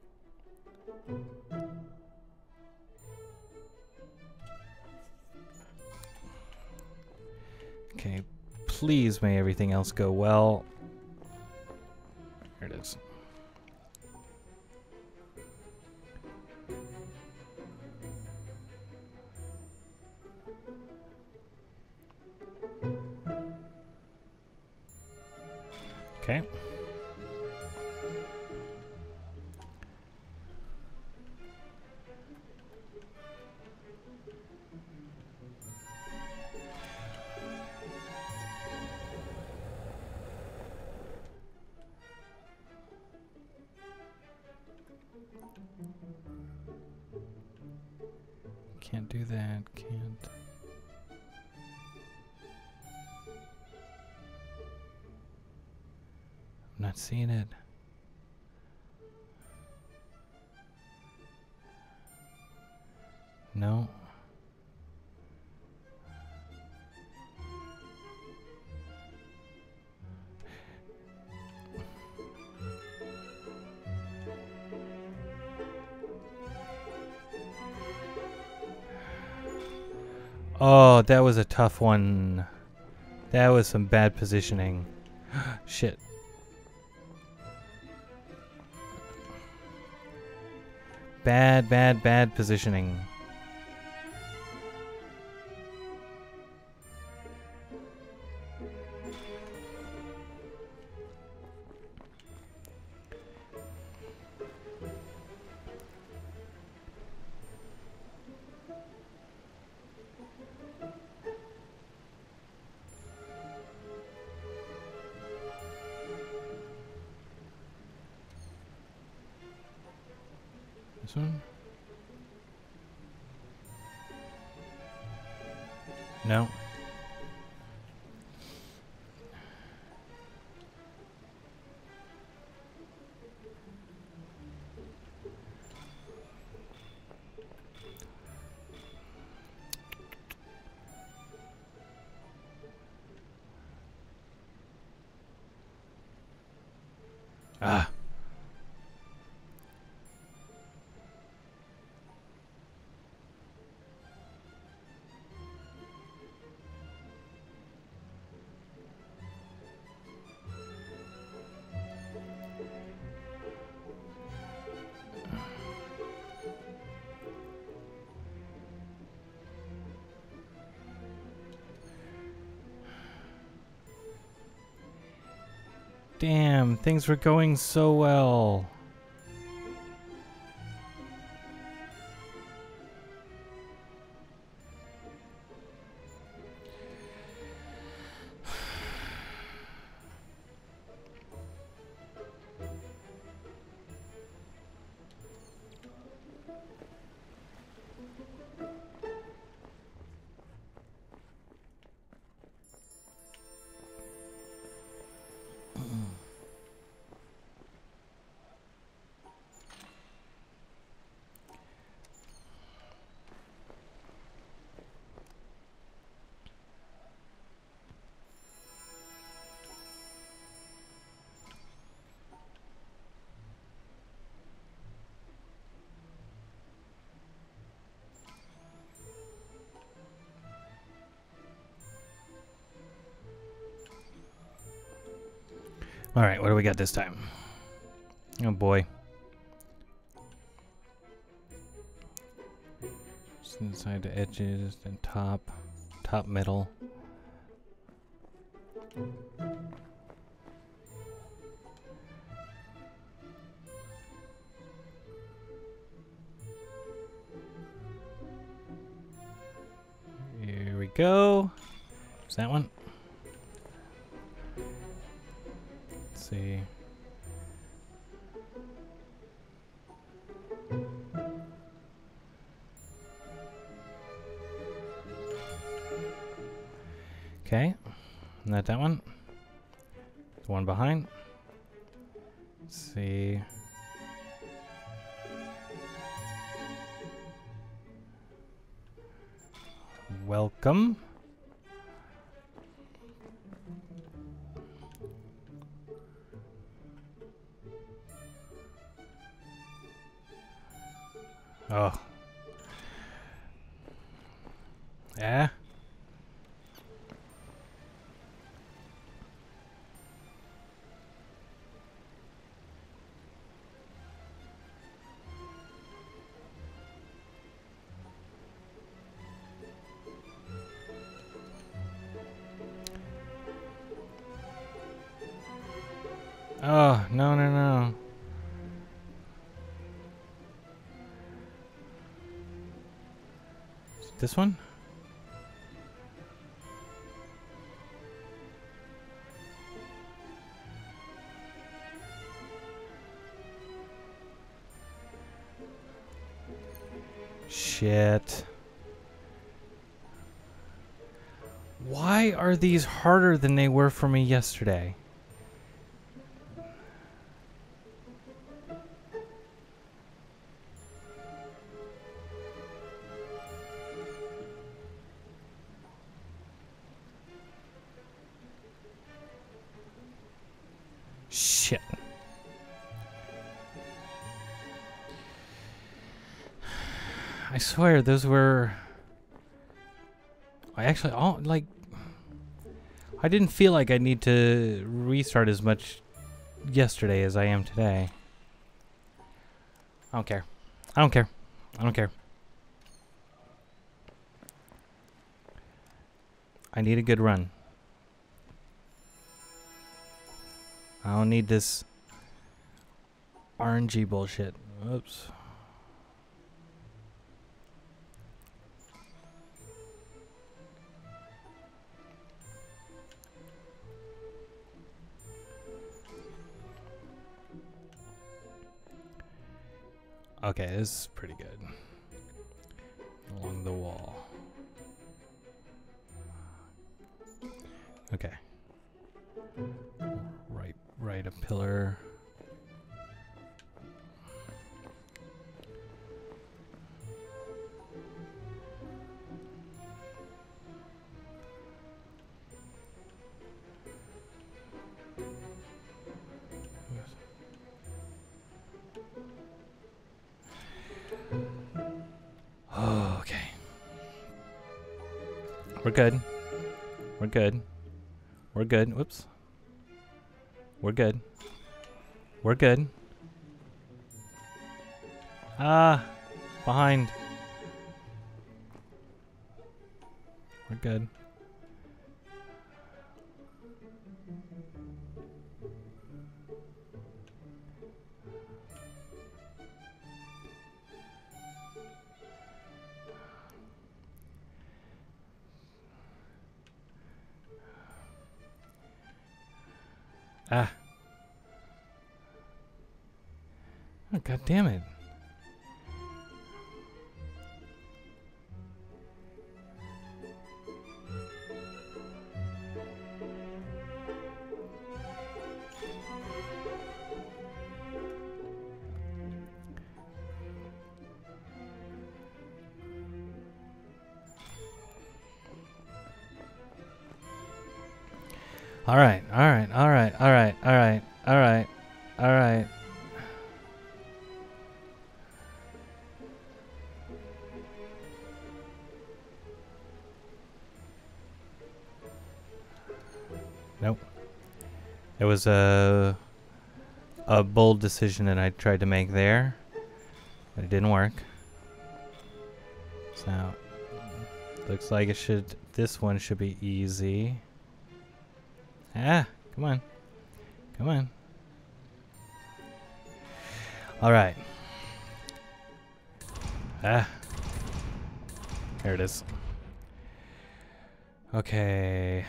Okay. Please may everything else go well. Here it is. Okay. Can't do that, can't. I'm not seeing it. No. Oh, that was a tough one. That was some bad positioning. Shit. Bad, bad, bad positioning. This one? No. Ah. Damn, things were going so well. All right, what do we got this time? Oh boy. Just inside the edges, then top, top middle. Here we go. Is that one? Let's see. Okay, not that one. The one behind. Let's see. Welcome. Oh. Yeah. Oh, no, no, no. Is it this one? Shit. Why are these harder than they were for me yesterday? Shit. I swear those were... I actually, all like... I didn't feel like I need to restart as much yesterday as I am today. I don't care. I don't care. I don't care. I need a good run. I don't need this R N G bullshit. Oops. Okay, this is pretty good. Along the wall. Okay. Right, right a pillar. Okay. We're good. We're good. We're good. Whoops. We're good. We're good. Ah, behind. We're good. Ah. Oh, God damn it. All right, all right, all right, all right, all right, all right, all right. Nope. It was a a bold decision that I tried to make there, but it didn't work. So looks like it should. This one should be easy. Ah, come on, come on. All right. Ah, there it is. Okay.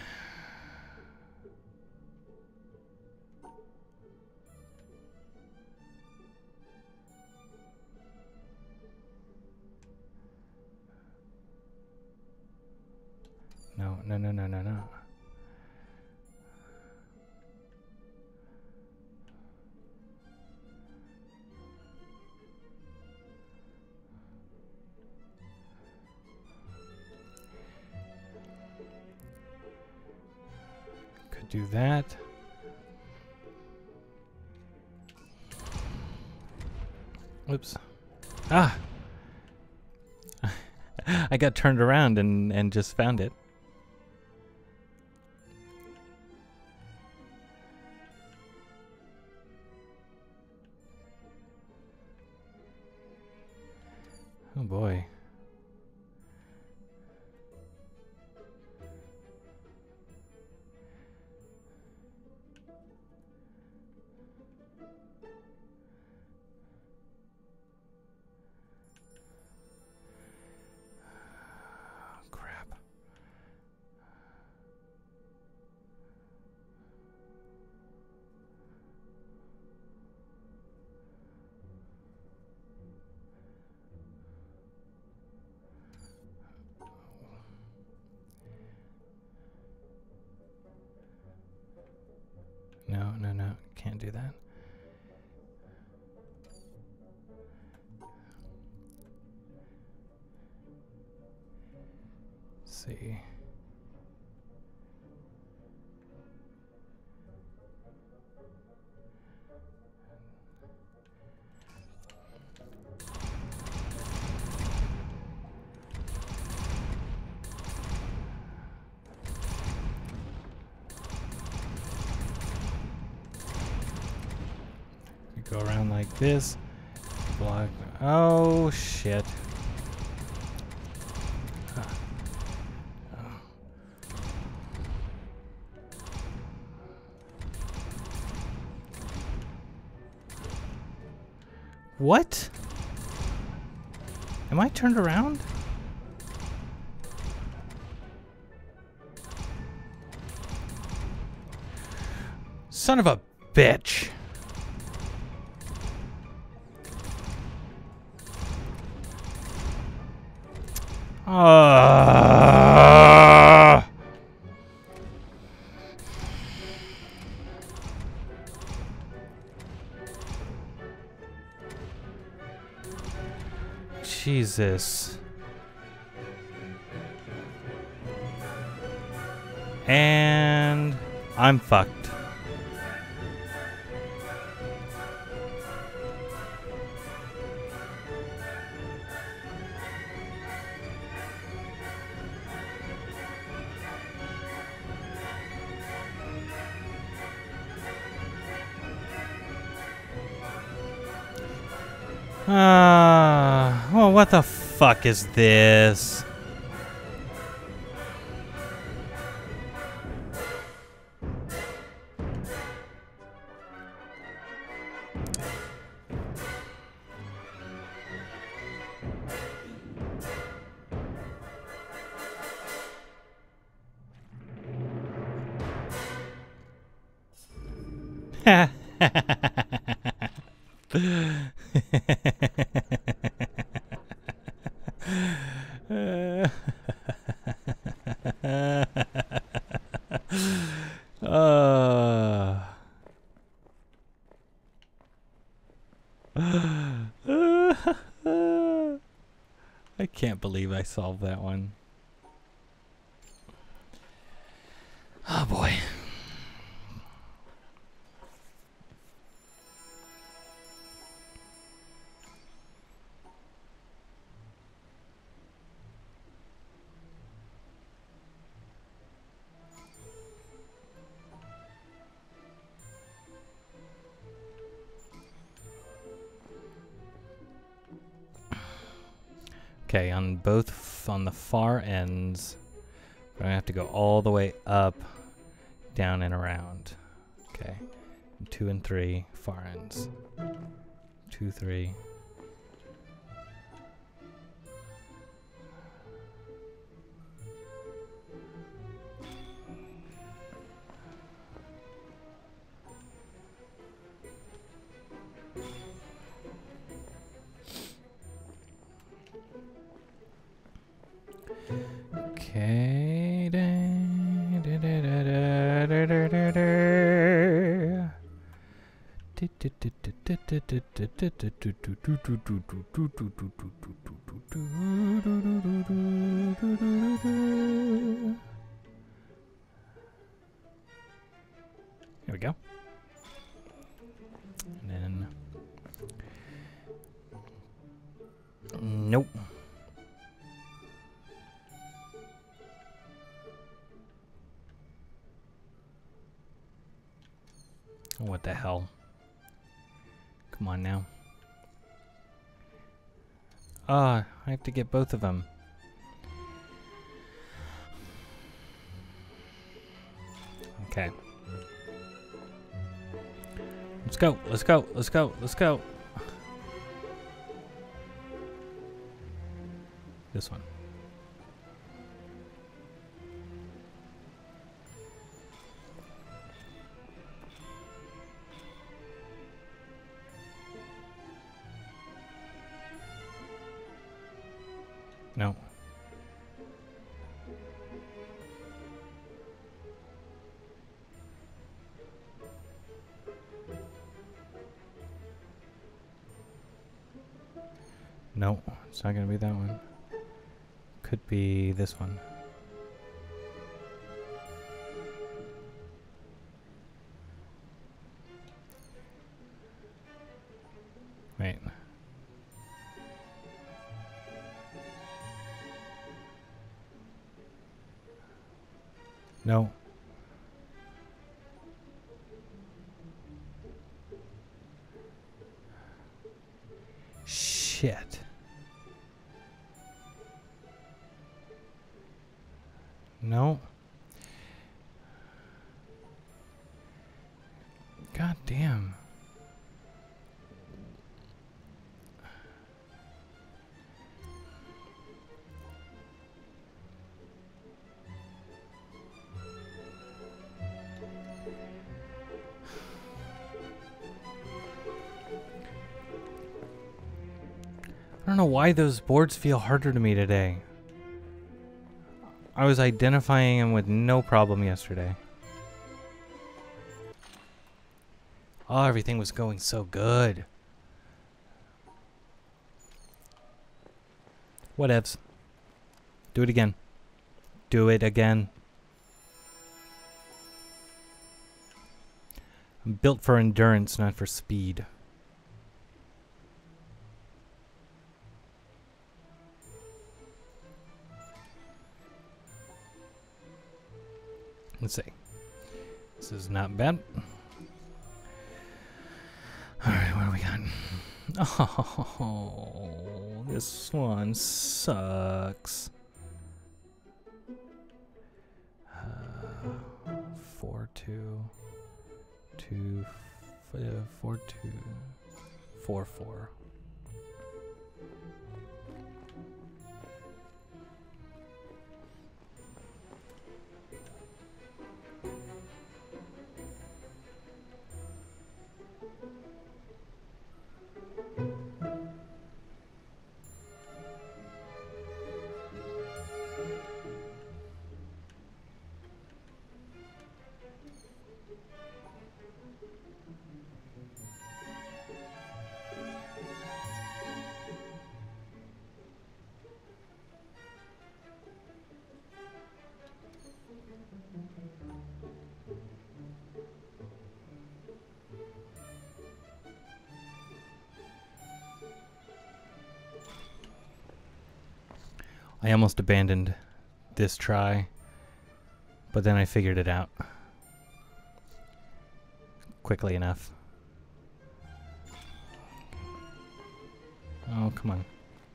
No, no, no, no, no, no. Could do that. Oops. Ah! I got turned around and, and just found it. Oh boy. can't do that. Let's see. Go around like this. Block. Oh shit. Huh. Oh. What? Am I turned around? Son of a bitch. Uh, Jesus. And I'm fucked. Ah, uh, well, what the fuck is this? uh. I can't believe I solved that one. Oh boy. Okay, on both f on the far ends, we're gonna have to go all the way up, down and around. Okay, two and three far ends. Two, three. Okay. Here we go. And then nope. What the hell? Come on now. Ah, I have to get both of them. Okay. Let's go, let's go, let's go, let's go. This one. No. No, it's not gonna be that one. Could be this one. Wait. No. Shit. No. God damn. I don't know why those boards feel harder to me today. I was identifying them with no problem yesterday. Oh, everything was going so good. Whatevs. Do it again. Do it again. I'm built for endurance, not for speed. Let's see. This is not bad. Alright, what do we got? Oh, this one sucks. Uh, four, two, two, f uh, four, two, four, four. I almost abandoned this try, but then I figured it out quickly enough. Oh, come on.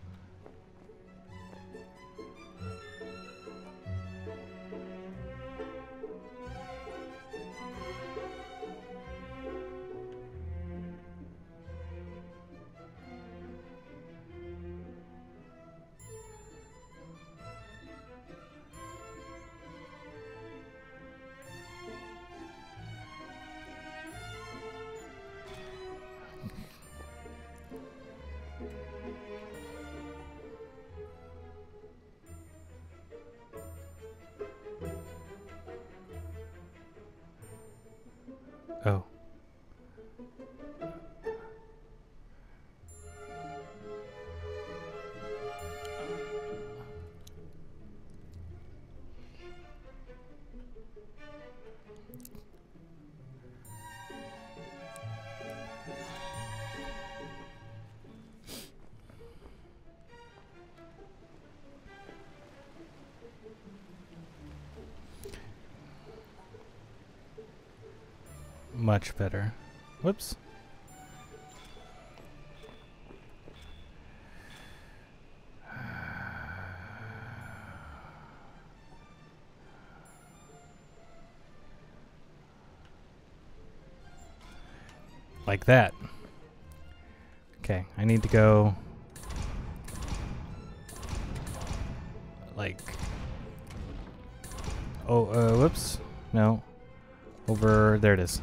Oh. Much better. Whoops. Like that. Okay, I need to go like oh uh whoops. No. Over there it is.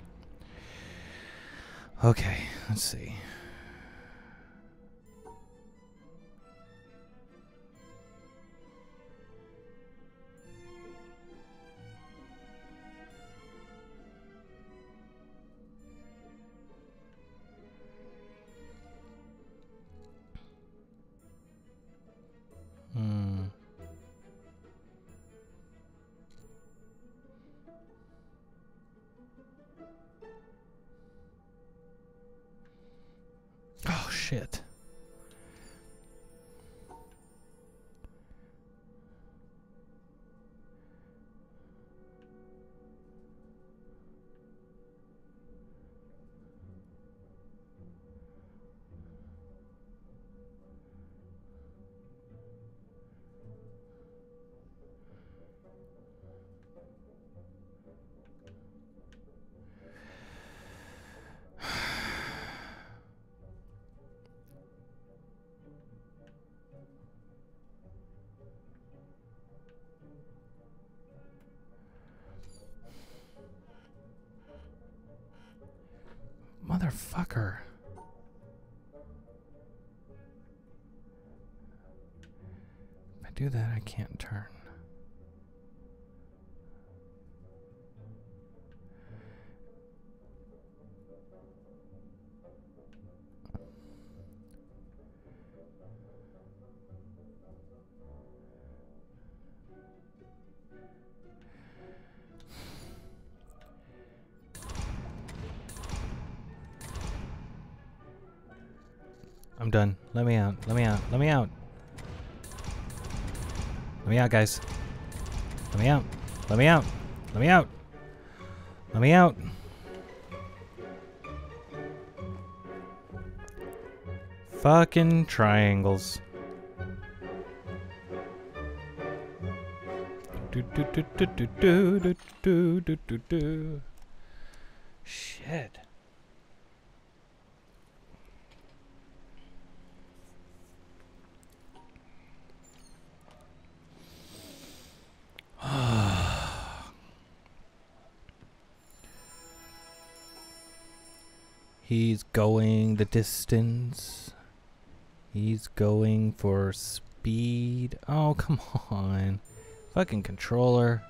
Okay, let's see. Oh, shit. Motherfucker. If I do that, I can't turn. I'm done. Let me out. Let me out. Let me out. Let me out, guys. Let me out. Let me out. Let me out. Let me out. Fucking triangles. Do do do do do do do do do do do. Shit. He's going the distance. He's going for speed. Oh, come on. Fucking controller.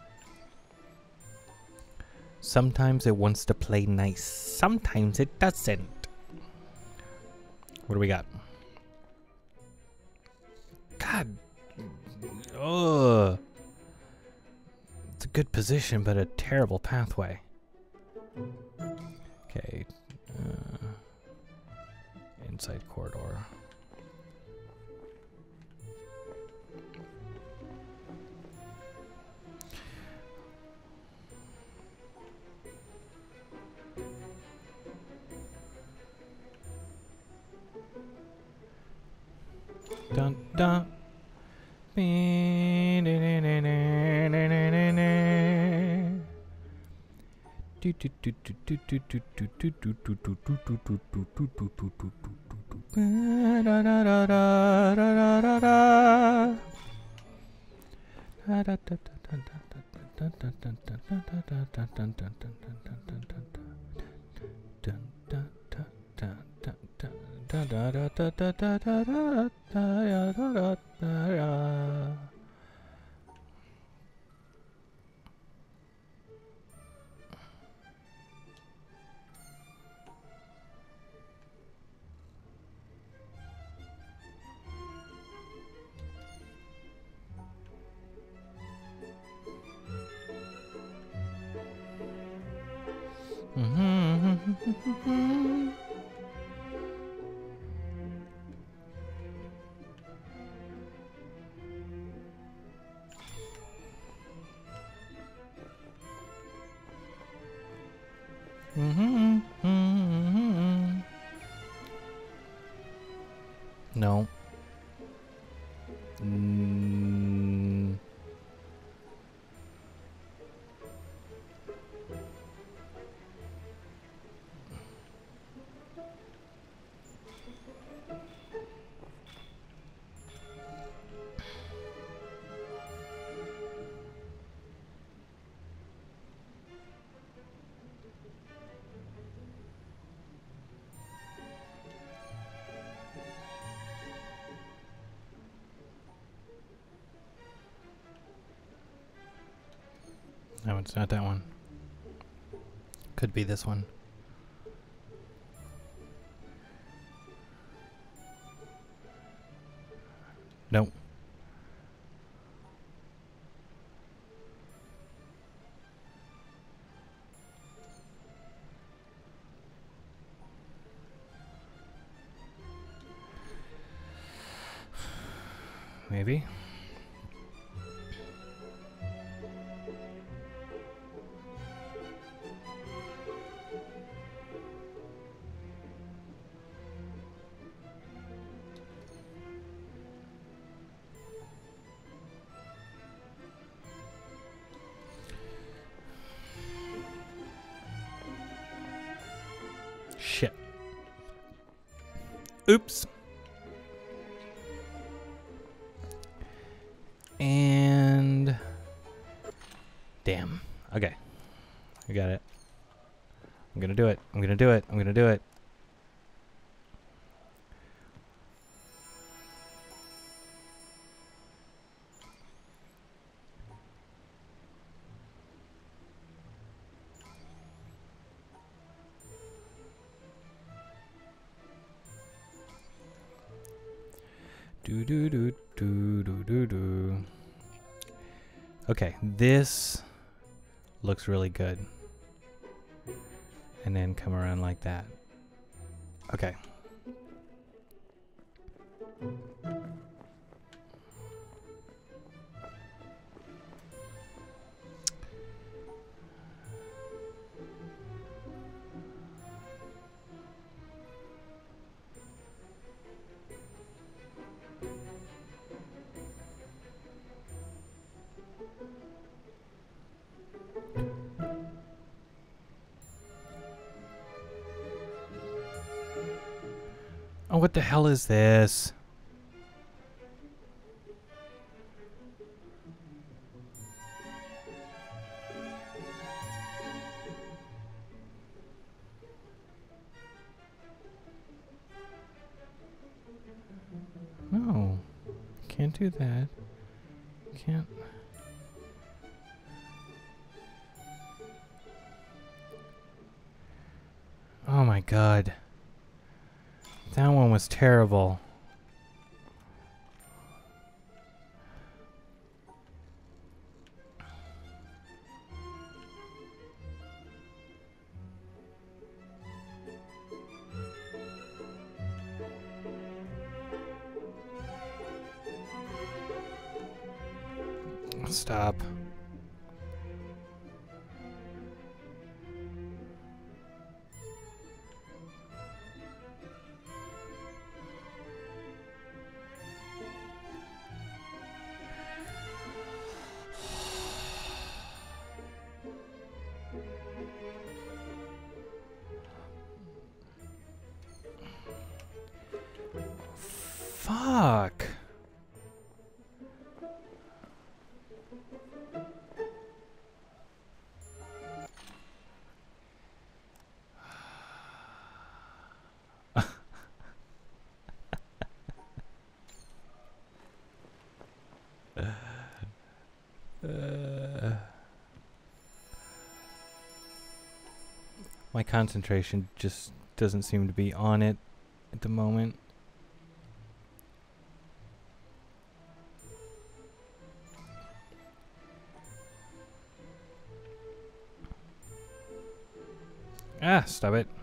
Sometimes it wants to play nice. Sometimes it doesn't. What do we got? God. Ugh. It's a good position, but a terrible pathway. Okay. Uh, inside corridor. Dun dun. No. Mm. No, it's not that one. Could be this one. Nope. maybe. Shit. Oops. And damn. Okay. I got it. I'm gonna do it. I'm gonna do it. I'm gonna do it. Do do do do do do do. Okay, this looks really good. And then come around like that. Okay. Oh, what the hell is this? No, can't do that. Can't. Oh my god. That one was terrible. Stop. Fuck. Uh, my concentration just doesn't seem to be on it at the moment. Ah, stop it.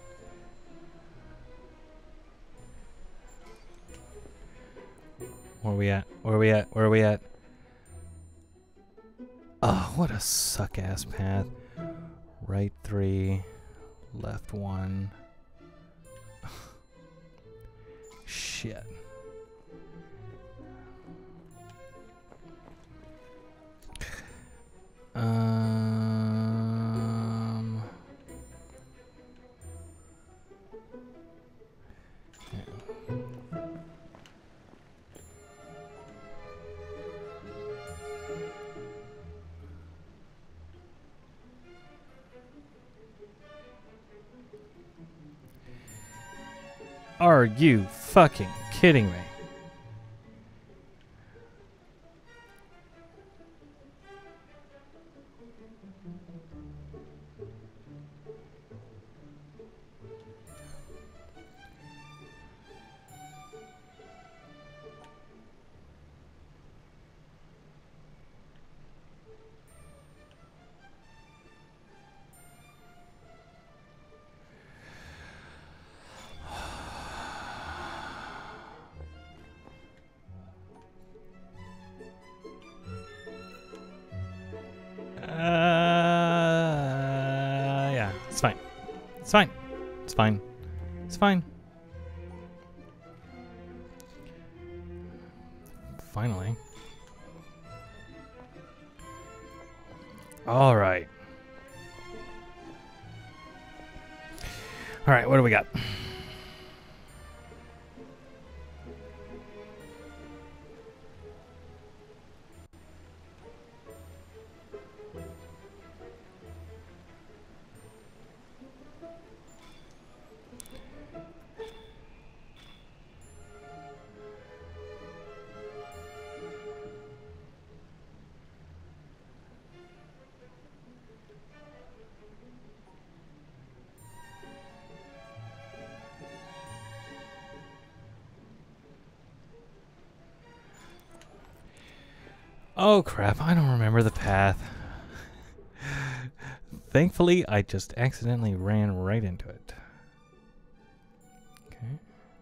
Where are we at? Where are we at? Where are we at? Oh, what a suck-ass path. Right three, left one. Shit. Um... Are you fucking kidding me? It's fine. It's fine. It's fine. Finally. All right. All right, what do we got? Oh crap, I don't remember the path. Thankfully, I just accidentally ran right into it. Okay.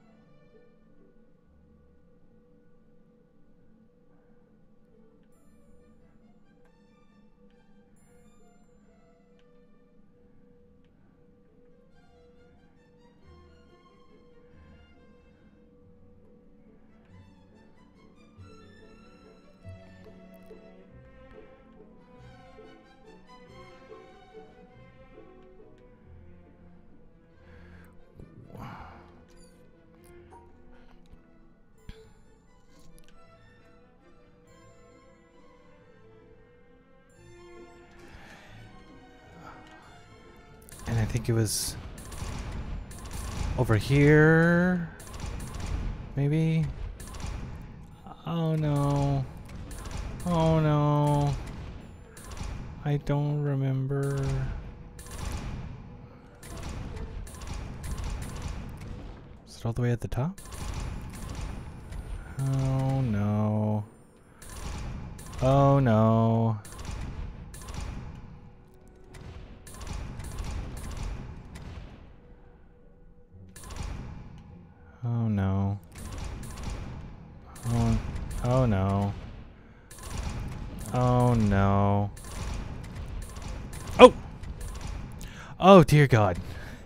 And I think it was over here, maybe? Oh no. Oh no. I don't remember. Is it all the way at the top? Oh no. Oh no. Oh no. Oh, oh no. Oh no. Oh! Oh dear God.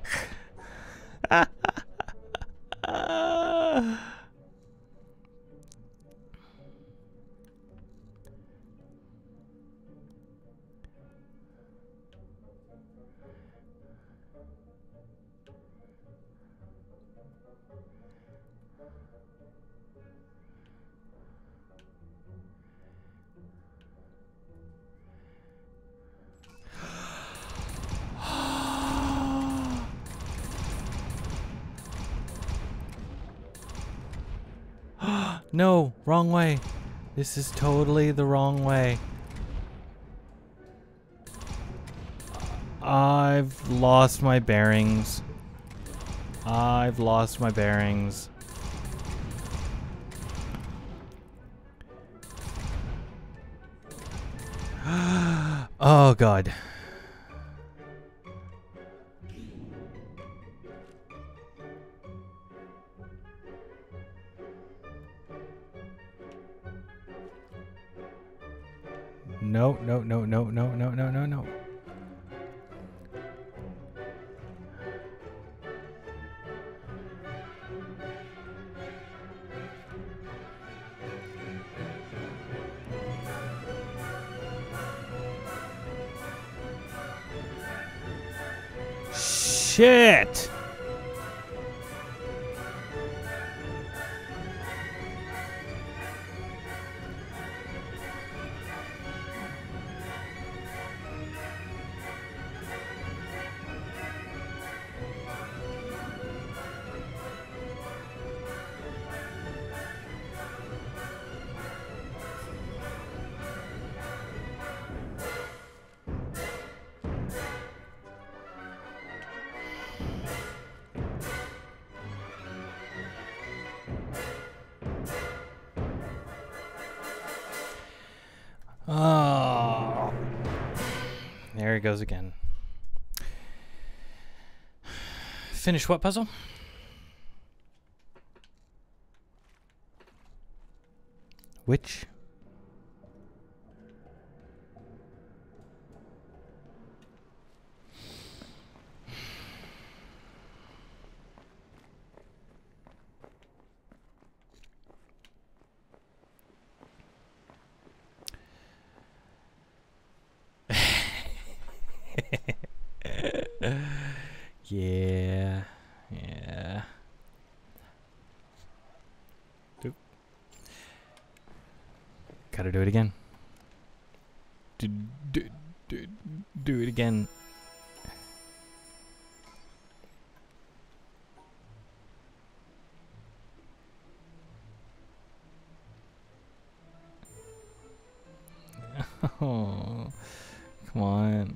No, wrong way. This is totally the wrong way. I've lost my bearings. I've lost my bearings. Oh God. No, no, no, no, no, no, no, no, no. Shit! Oh. There it goes again. Finish what puzzle? Which? Yeah. Yeah. Do. Gotta do it again. Do, do, do, do it again. Oh, come on.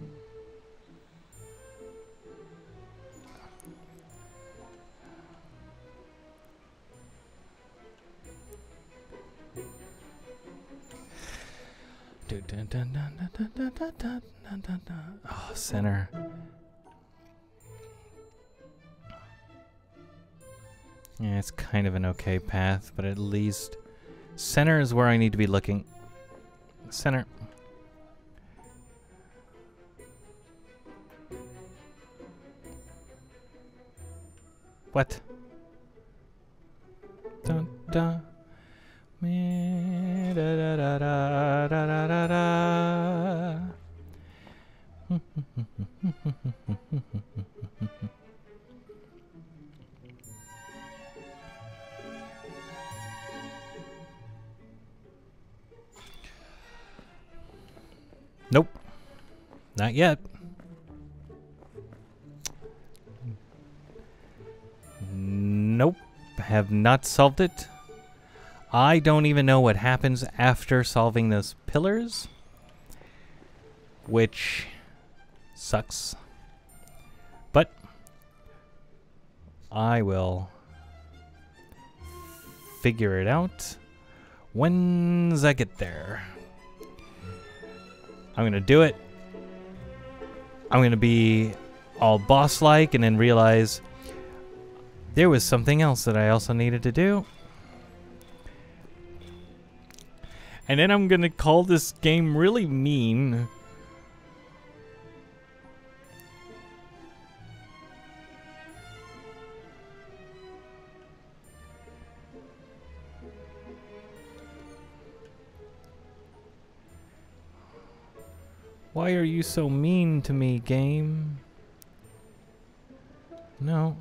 Oh, center. Yeah, it's kind of an okay path, but at least center is where I need to be looking. Center. What? Dun dun. Me da da da da da da da da. Nope. Not yet. Nope. Have not solved it. I don't even know what happens after solving those pillars, which sucks. But I will figure it out once I get there. I'm gonna do it. I'm gonna be all boss-like and then realize there was something else that I also needed to do. And then I'm gonna call this game really mean. Why are you so mean to me, game? No.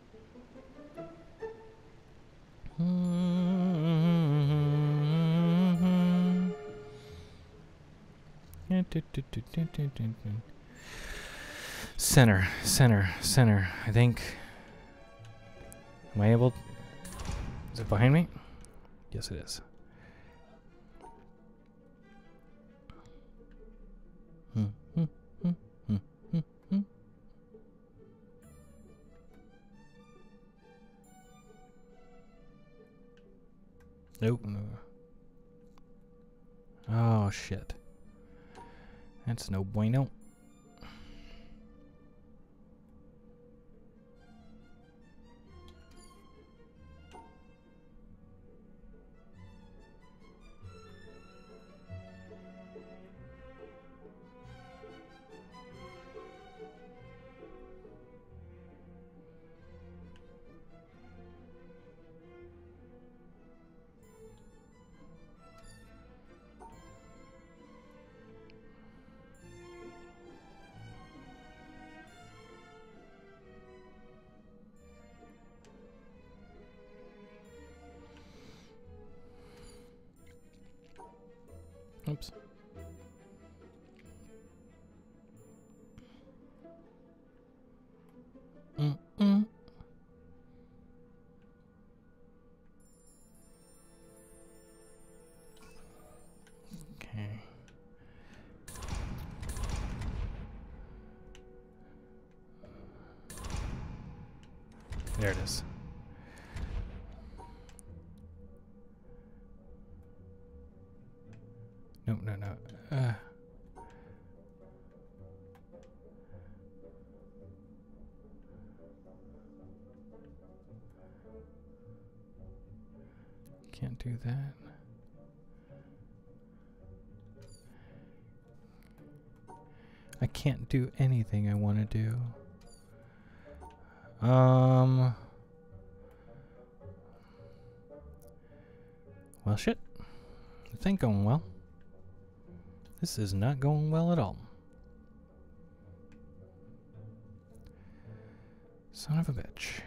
Center, center, center. I think. Am I able? Is it behind me? Yes, it is. Hmm, hmm, hmm, hmm, hmm, hmm. Nope. No. Oh shit. That's no bueno. Oops. Mm-mm. Okay. There it is. No, no, no. Uh. Can't do that. I can't do anything I want to do. Um. Well, shit. This ain't going well. This is not going well at all. Son of a bitch.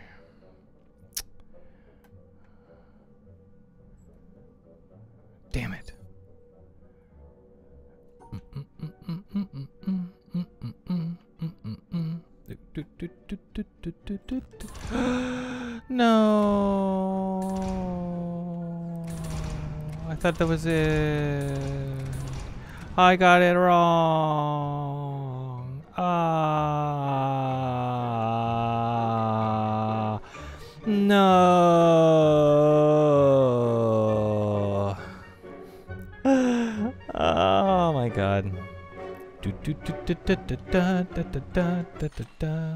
Damn it. No. I thought that was it. I got it wrong. Ah. No. Oh my god. Do do do do do do da da da da da da da.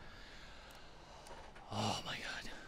Oh my god.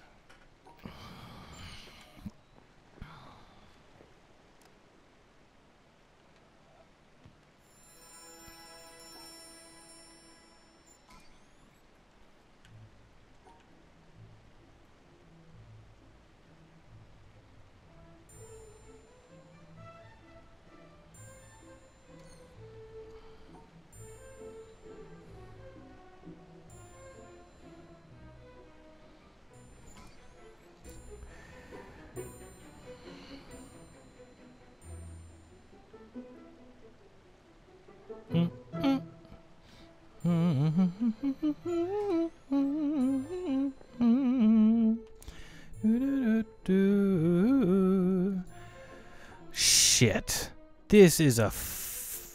Shit. This is a f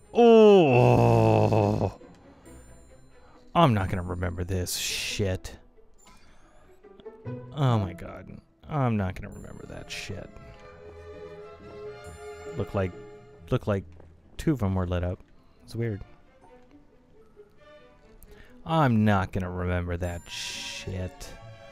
Oh. I'm not gonna remember this shit. Oh my god. I'm not gonna remember that shit. Look like look like two of them were lit up. It's weird. I'm not gonna remember that shit.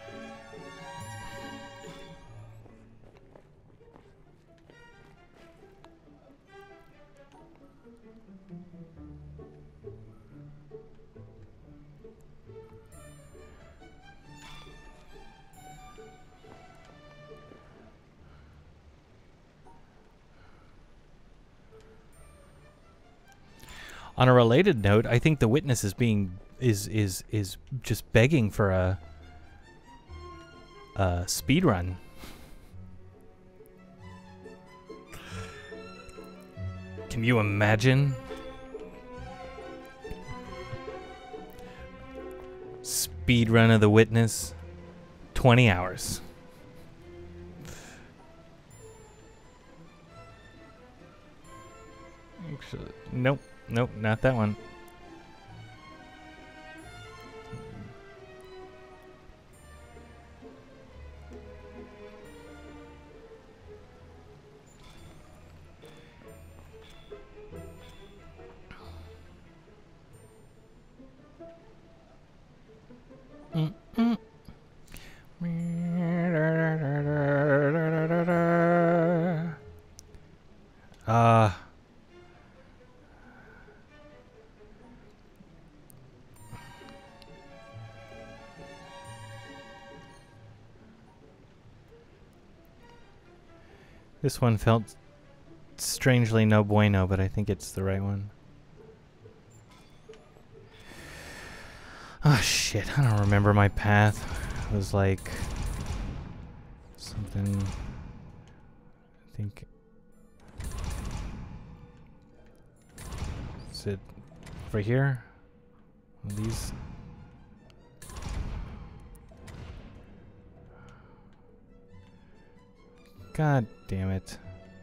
On a related note, I think the witness is being is is is just begging for a a speed run. Can you imagine? Speed run of the witness, twenty hours. Actually, nope. Nope, not that one. Mm -mm. Uh This one felt strangely no bueno, but I think it's the right one. Oh shit, I don't remember my path. It was like something, I think. Is it over here? One of these. God damn it.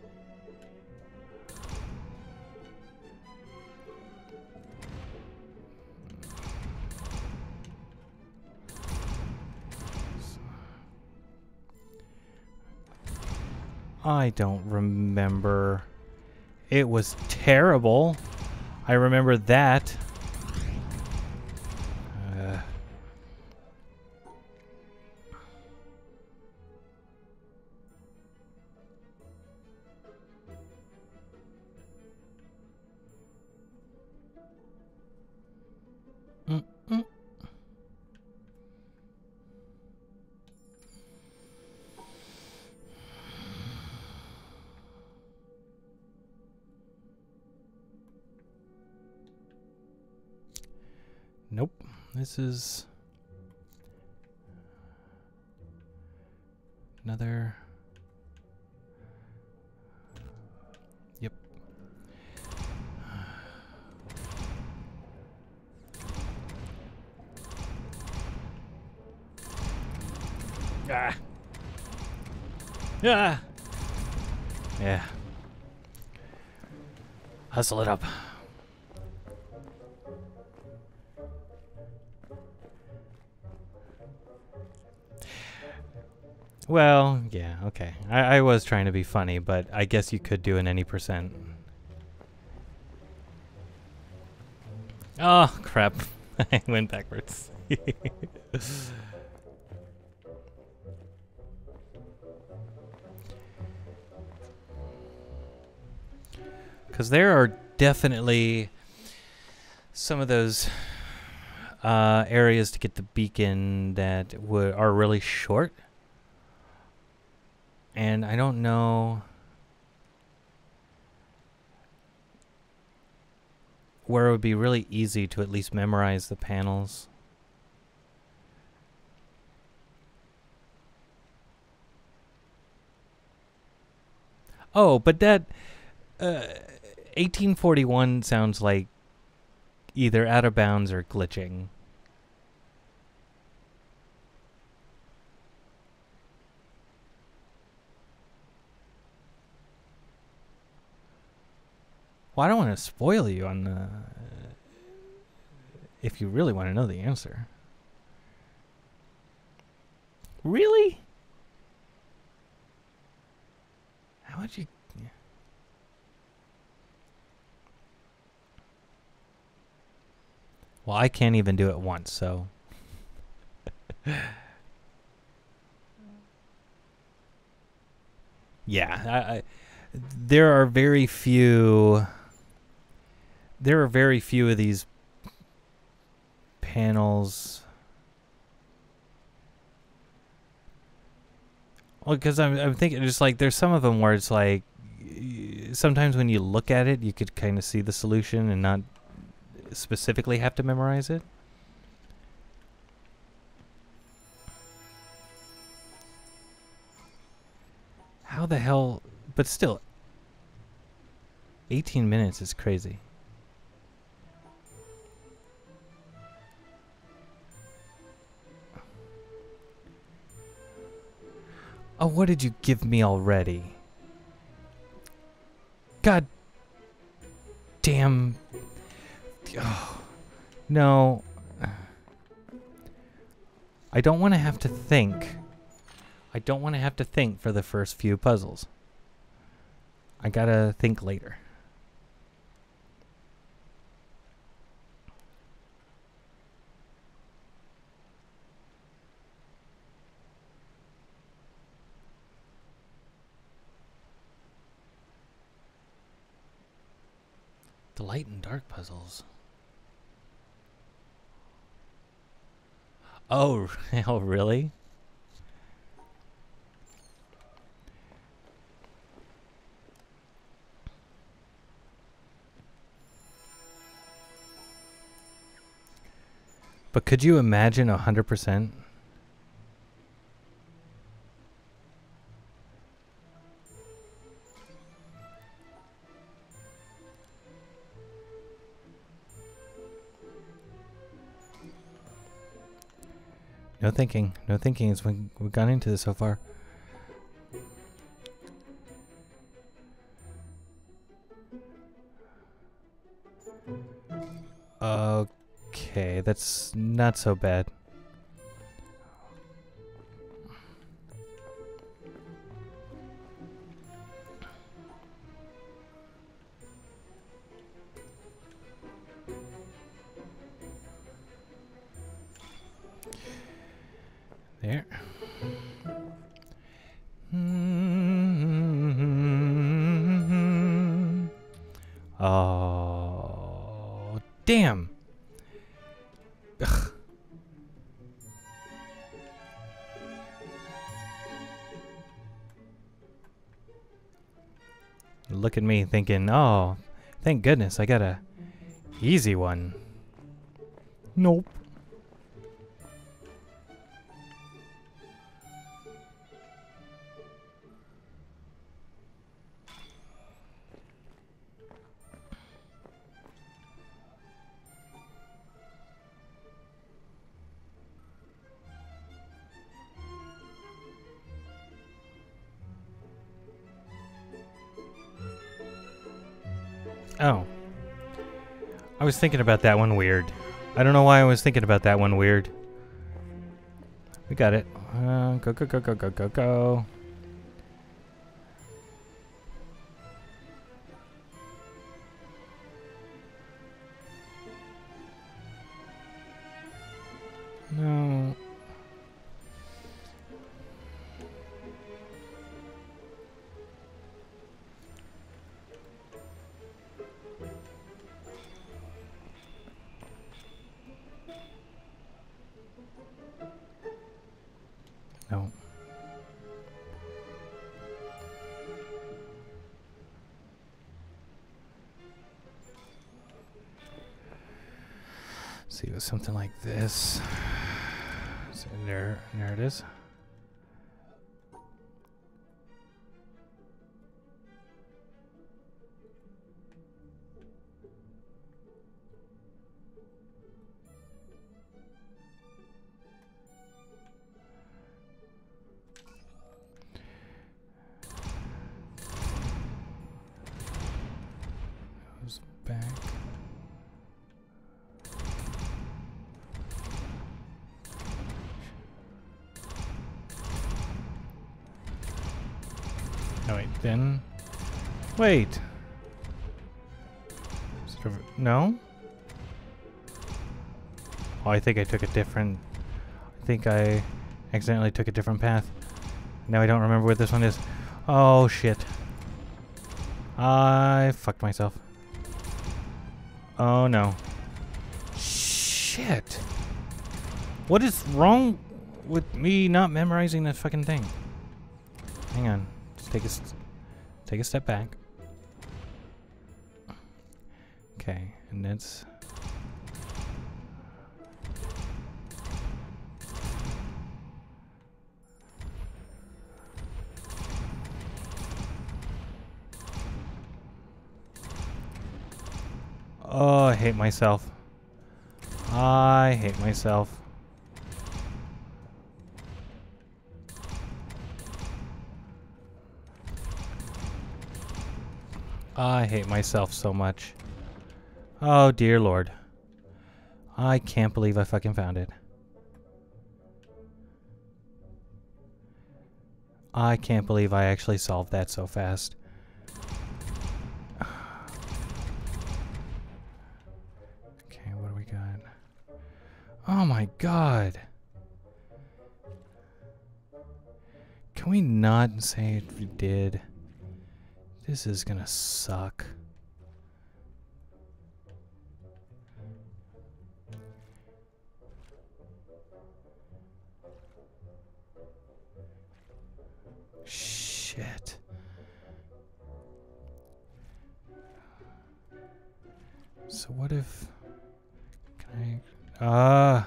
I don't remember. It was terrible. I remember that. Uh. Mm -mm. Nope. This is another. Yep. Ah. Ah. Yeah. Hustle it up. Well, yeah, okay. I, I was trying to be funny, but I guess you could do an any percent. Oh, crap. I went backwards. Because there are definitely some of those uh, areas to get the beacon that w are really short. And I don't know where it would be really easy to at least memorize the panels. Oh, but that uh, eighteen forty-one sounds like either out of bounds or glitching. Well, I don't want to spoil you on the... if you really want to know the answer. Really? How would you... Yeah. Well, I can't even do it once, so... yeah, I, I, there are very few... There are very few of these panels. Well, because I'm, I'm thinking just like there's some of them where it's like sometimes when you look at it, you could kind of see the solution and not specifically have to memorize it. How the hell? But still, eighteen minutes is crazy. Oh, what did you give me already? God damn. Oh, no. I don't want to have to think. I don't want to have to think for the first few puzzles. I gotta think later. The light and dark puzzles. Oh, oh really? But could you imagine a hundred percent? No thinking. No thinking as we, we've gone into this so far. Okay, that's not so bad. There. Oh, damn. Ugh. Look at me thinking, oh, thank goodness I got a easy one. Nope. Oh. I was thinking about that one weird. I don't know why I was thinking about that one weird. We got it. Uh, go, go, go, go, go, go, go. No. No. See, it was something like this. So there, there it is. Goes back. No, wait, then... Wait! Sort of, no? Oh, I think I took a different... I think I accidentally took a different path. Now I don't remember what this one is. Oh, shit. I fucked myself. Oh, no. Shit! What is wrong with me not memorizing this fucking thing? Hang on. Take a, take a step back. Okay, and that's... Oh, I hate myself. I hate myself. I hate myself so much. Oh, dear Lord. I can't believe I fucking found it. I can't believe I actually solved that so fast. Okay, what do we got? Oh my God. Can we not say if we did? This is gonna suck. Shit. So what if... Can I... Ah! Uh,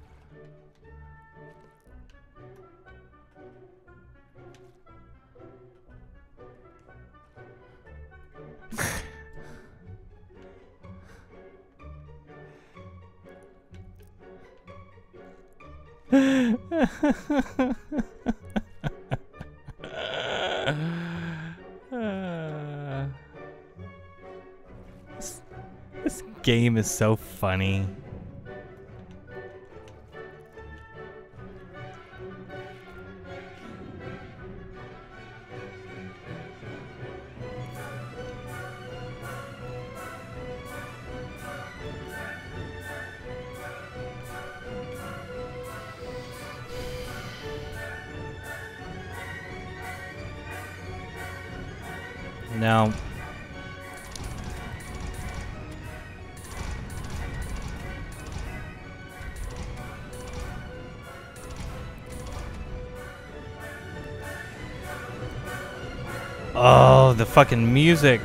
this, this game is so funny. No. Oh, the fucking music.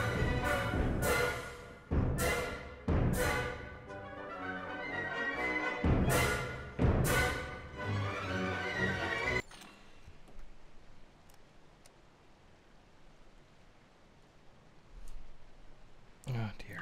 Oh dear.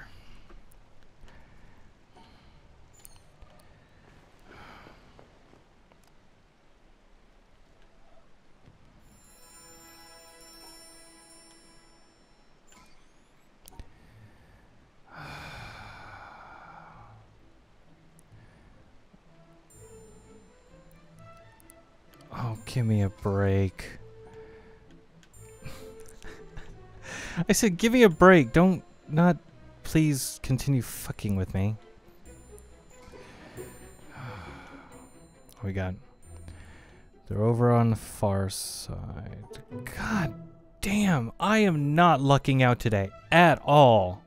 Give me a break. I said give me a break. Don't not please continue fucking with me. What we got? They're over on the far side. God damn, I am not lucking out today at all.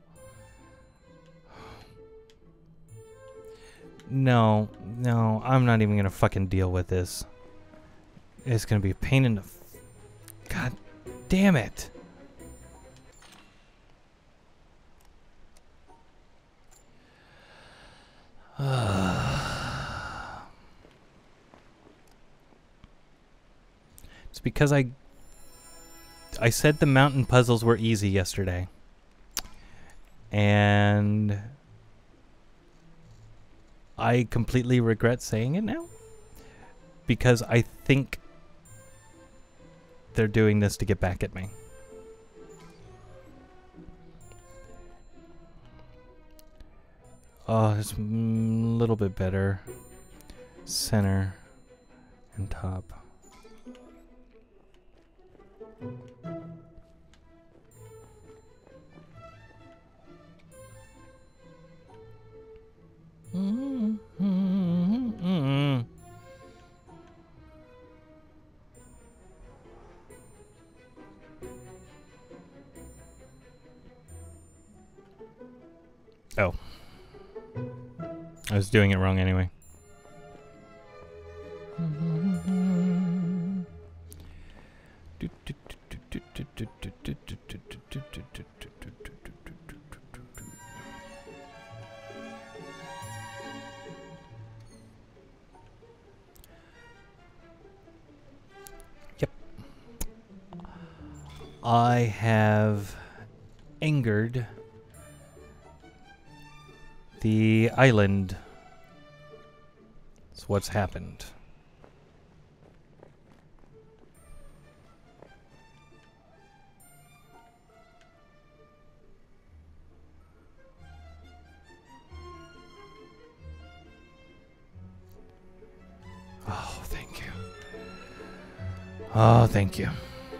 No, no, I'm not even gonna fucking deal with this. It's gonna be a pain in the... F God damn it. It's because I... I said the mountain puzzles were easy yesterday. And... I completely regret saying it now. Because I think... they're doing this to get back at me. Oh, it's a little bit better. Center and top. Mm-hmm. Mm-hmm. Oh. I was doing it wrong anyway. Yep. I have angered the island. That's what's happened. Oh, thank you. Oh, thank you.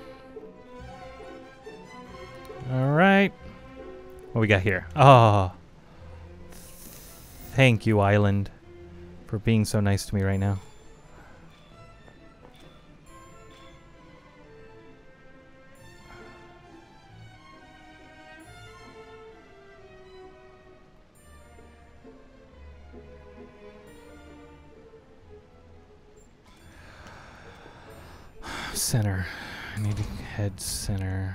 All right. What we got here? Oh. Thank you, island, for being so nice to me right now. Center. I need to head center.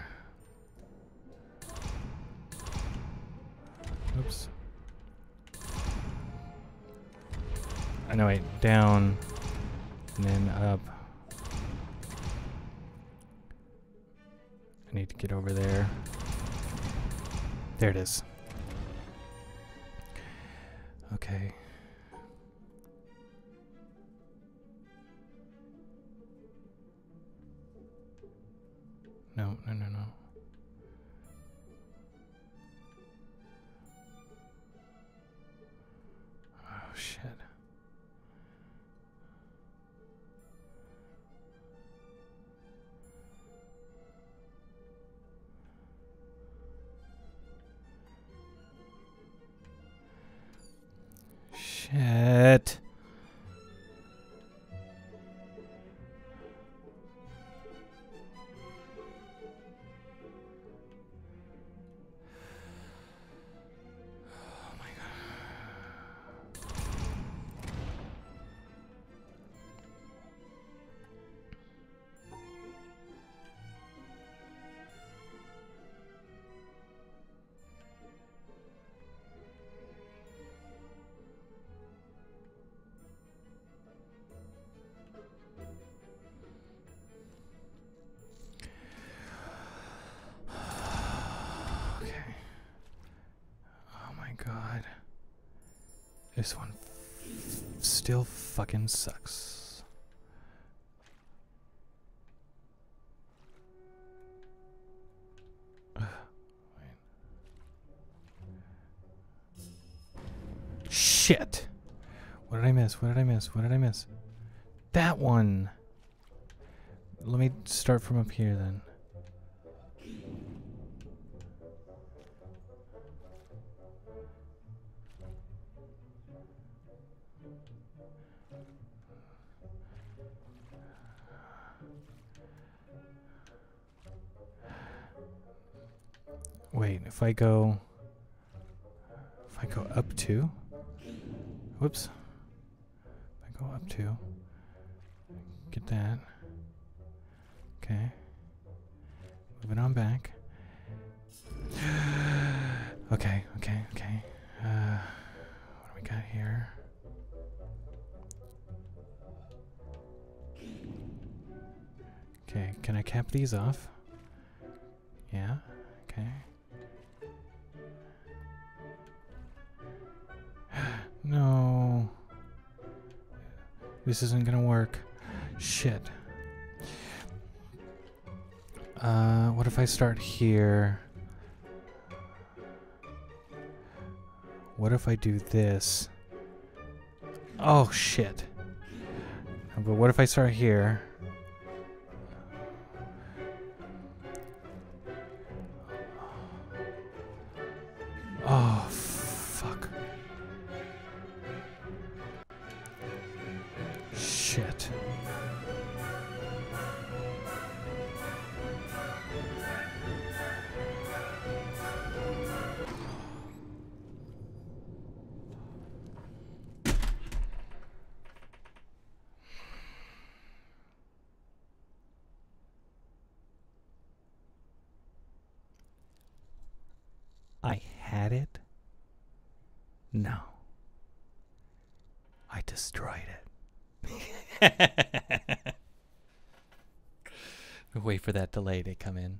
Oops. I know, wait, down, and then up. I need to get over there. There it is. Okay. No, no, no, no. Oh, shit. Shit. Oh my God. God. This one f still fucking sucks. Ugh, shit. What did I miss? What did I miss? What did I miss? That one. Let me start from up here then. Wait, if I go... If I go up two... Whoops. If I go up two... Get that. Okay. Moving on back. okay, okay, okay. Uh, what do we got here? Okay, can I cap these off? Yeah, okay. No. This isn't gonna work. Shit. Uh, what if I start here? What if I do this? Oh, shit. But what if I start here? Oh, fuck. Shit. I had it? No. I destroyed it. Wait for that delay to come in.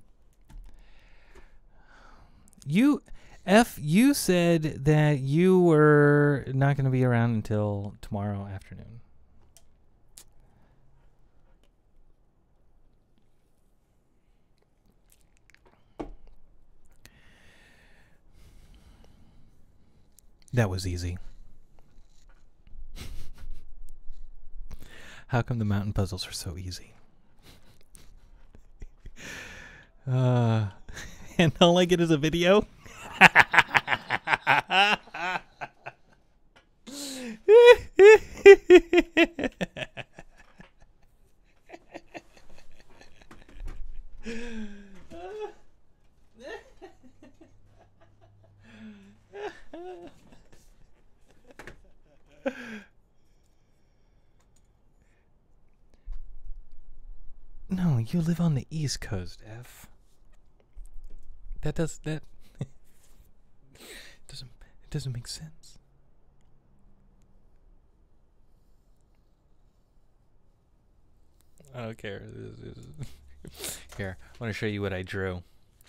You, F, you said that you were not going to be around until tomorrow afternoon. That was easy. How come the mountain puzzles are so easy? uh, and all I get is a video? No, you live on the East Coast, F. That does that doesn't it doesn't make sense. Okay, here, I want to show you what I drew.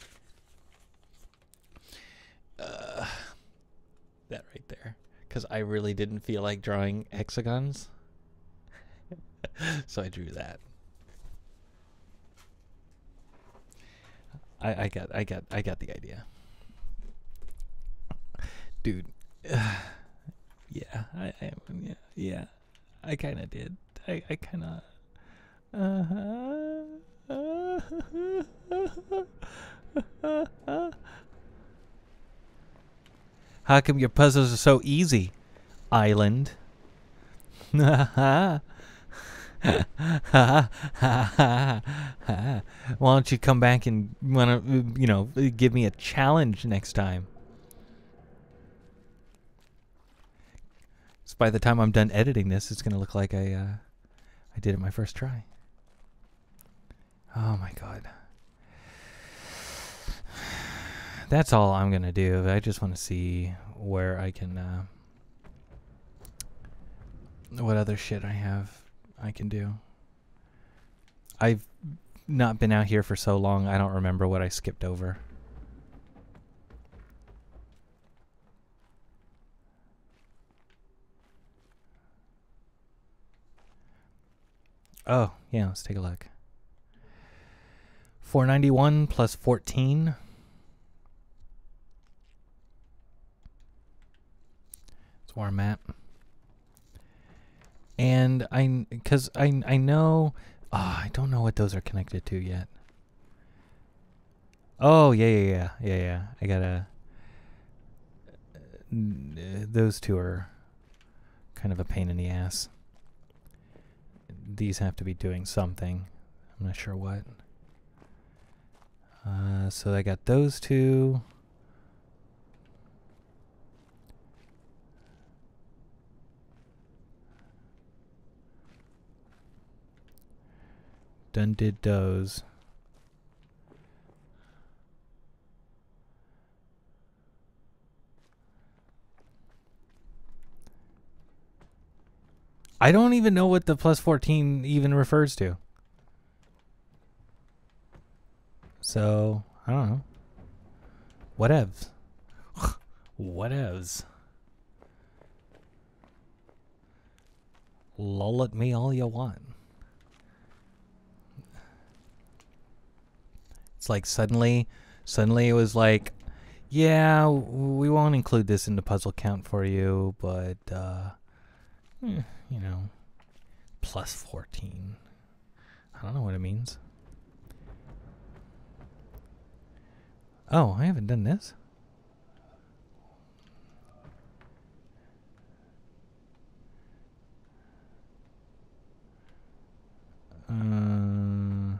Uh, that right there, because I really didn't feel like drawing hexagons, so I drew that. I, I got I got I got the idea, dude. Uh, yeah, I, I yeah yeah I kind of did. I I kind of. Uh-huh. Uh-huh. How come your puzzles are so easy, Island? Why don't you come back and wanna, you know, give me a challenge next time? So by the time I'm done editing this, it's gonna look like I, uh, I did it my first try. Oh my god. That's all I'm gonna do. I just want to see where I can, uh, what other shit I have I can do. I've not been out here for so long, I don't remember what I skipped over. Oh, yeah, let's take a look. four ninety-one plus fourteen. That's where I'm at. And I, because I, I know Ah, I don't know what those are connected to yet. Oh, yeah, yeah, yeah, yeah, yeah. I gotta... Uh, those two are kind of a pain in the ass. These have to be doing something. I'm not sure what. Uh, so I got those two. Done did those. I don't even know what the plus fourteen even refers to. So, I don't know. Whatevs. Whatevs. Lull at me all you want. It's like suddenly, suddenly it was like, yeah, we won't include this in the puzzle count for you, but, uh, eh, you know, plus fourteen. I don't know what it means. Oh, I haven't done this. Uh,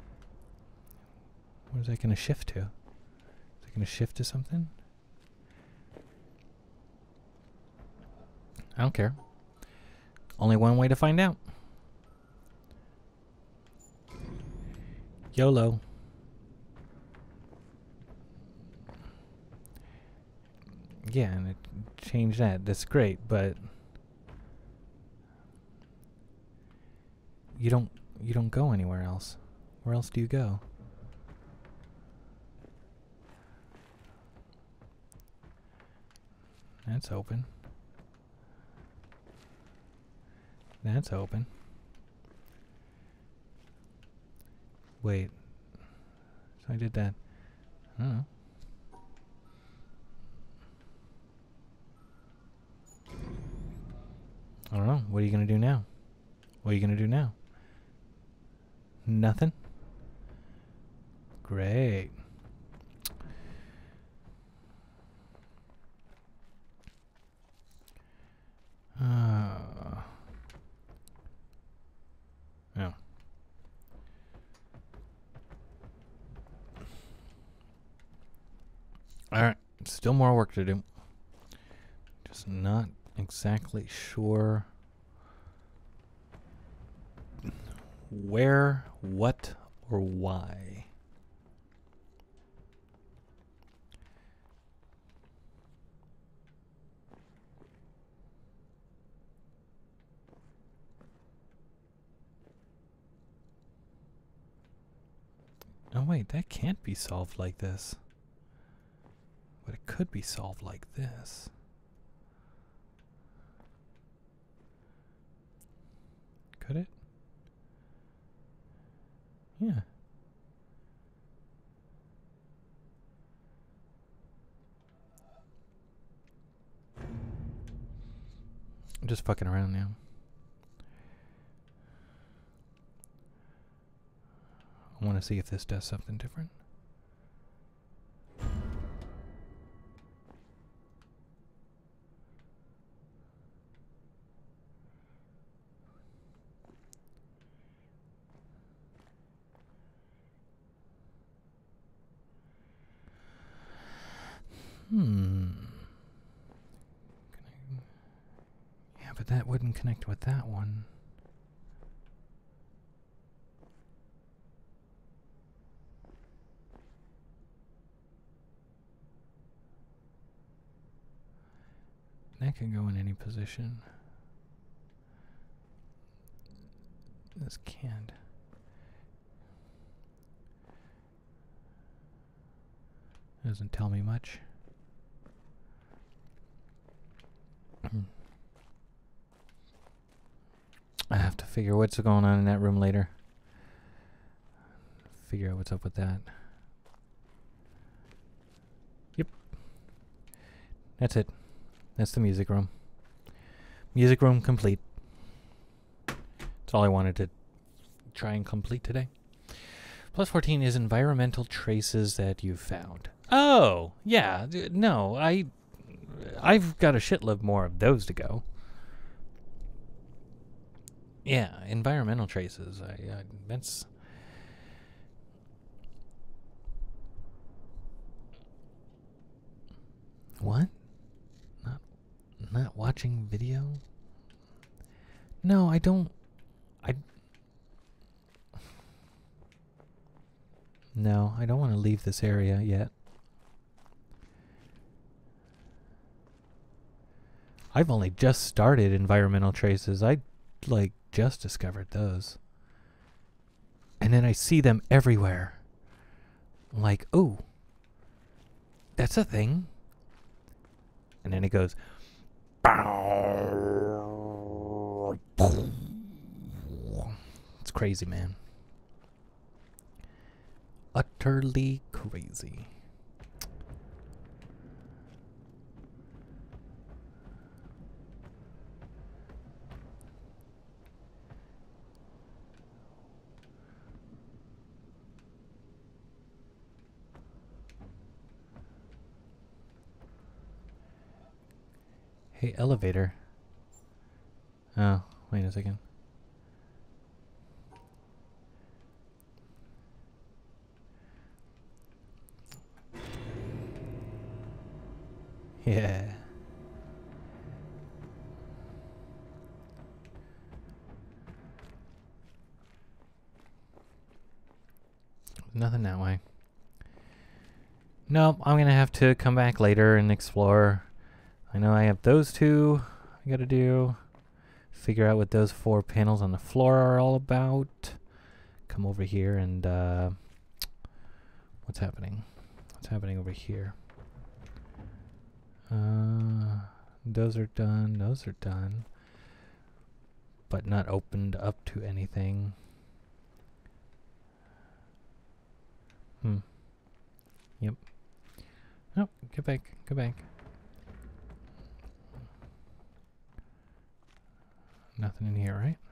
what is that going to shift to? Is it going to shift to something? I don't care. Only one way to find out. YOLO. Yeah, and it changed that. That's great, but you don't you don't go anywhere else. Where else do you go? That's open. That's open. Wait. So I did that. I don't know. I don't know. What are you going to do now? What are you going to do now? Nothing? Great. Uh, yeah. Alright. Still more work to do. Just not exactly sure where, what, or why. Oh wait, that can't be solved like this. But it could be solved like this. Could it? Yeah. I'm just fucking around now. I want to see if this does something different. Hmm. Yeah, but that wouldn't connect with that one. That can go in any position. This can't. Doesn't tell me much. I have to figure what's going on in that room later. Figure out what's up with that. Yep. That's it. That's the music room. Music room complete. That's all I wanted to try and complete today. Plus fourteen is environmental traces that you've found. Oh, yeah. No, I, I've got a shitload more of those to go. Yeah, environmental traces. I, I that's... What? Not, not watching video? No, I don't... I... No, I don't want to leave this area yet. I've only just started environmental traces. I, like, just discovered those. And then I see them everywhere. I'm like, oh, that's a thing. And then it goes... It's crazy, man. Utterly crazy. Hey, elevator. Oh, wait a second. Yeah. Nothing that way. Nope, I'm gonna have to come back later and explore. I know I have those two I gotta do. Figure out what those four panels on the floor are all about. Come over here and uh, what's happening? What's happening over here? Uh, those are done. Those are done, but not opened up to anything. Hmm. Yep. Nope. Get back. Go back. Nothing in here, right?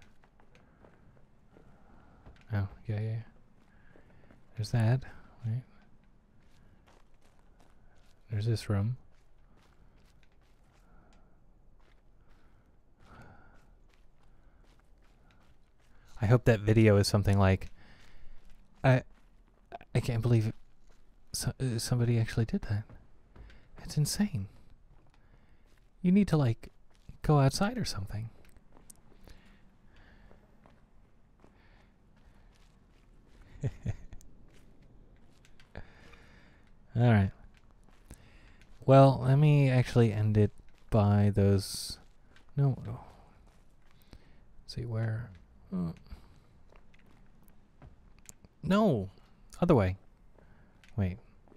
Oh, yeah, yeah. There's that. Right. There's this room. I hope that video is something like, I, I can't believe it. So, uh, somebody actually did that. It's insane. You need to, like, go outside or something. Alright. Well, let me actually end it by those... No, no. Let's see, where... Uh, no! Other way. Wait.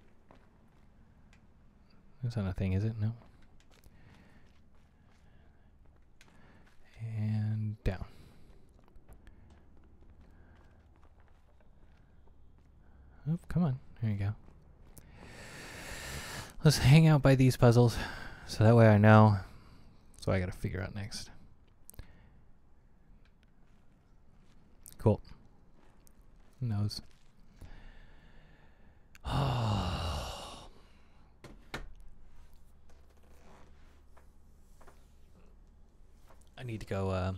That's not a thing, is it? No. And down. Oh, come on. There you go. Let's hang out by these puzzles, so that way I know. So I gotta figure out next. Cool. Nose. I need to go. Uh,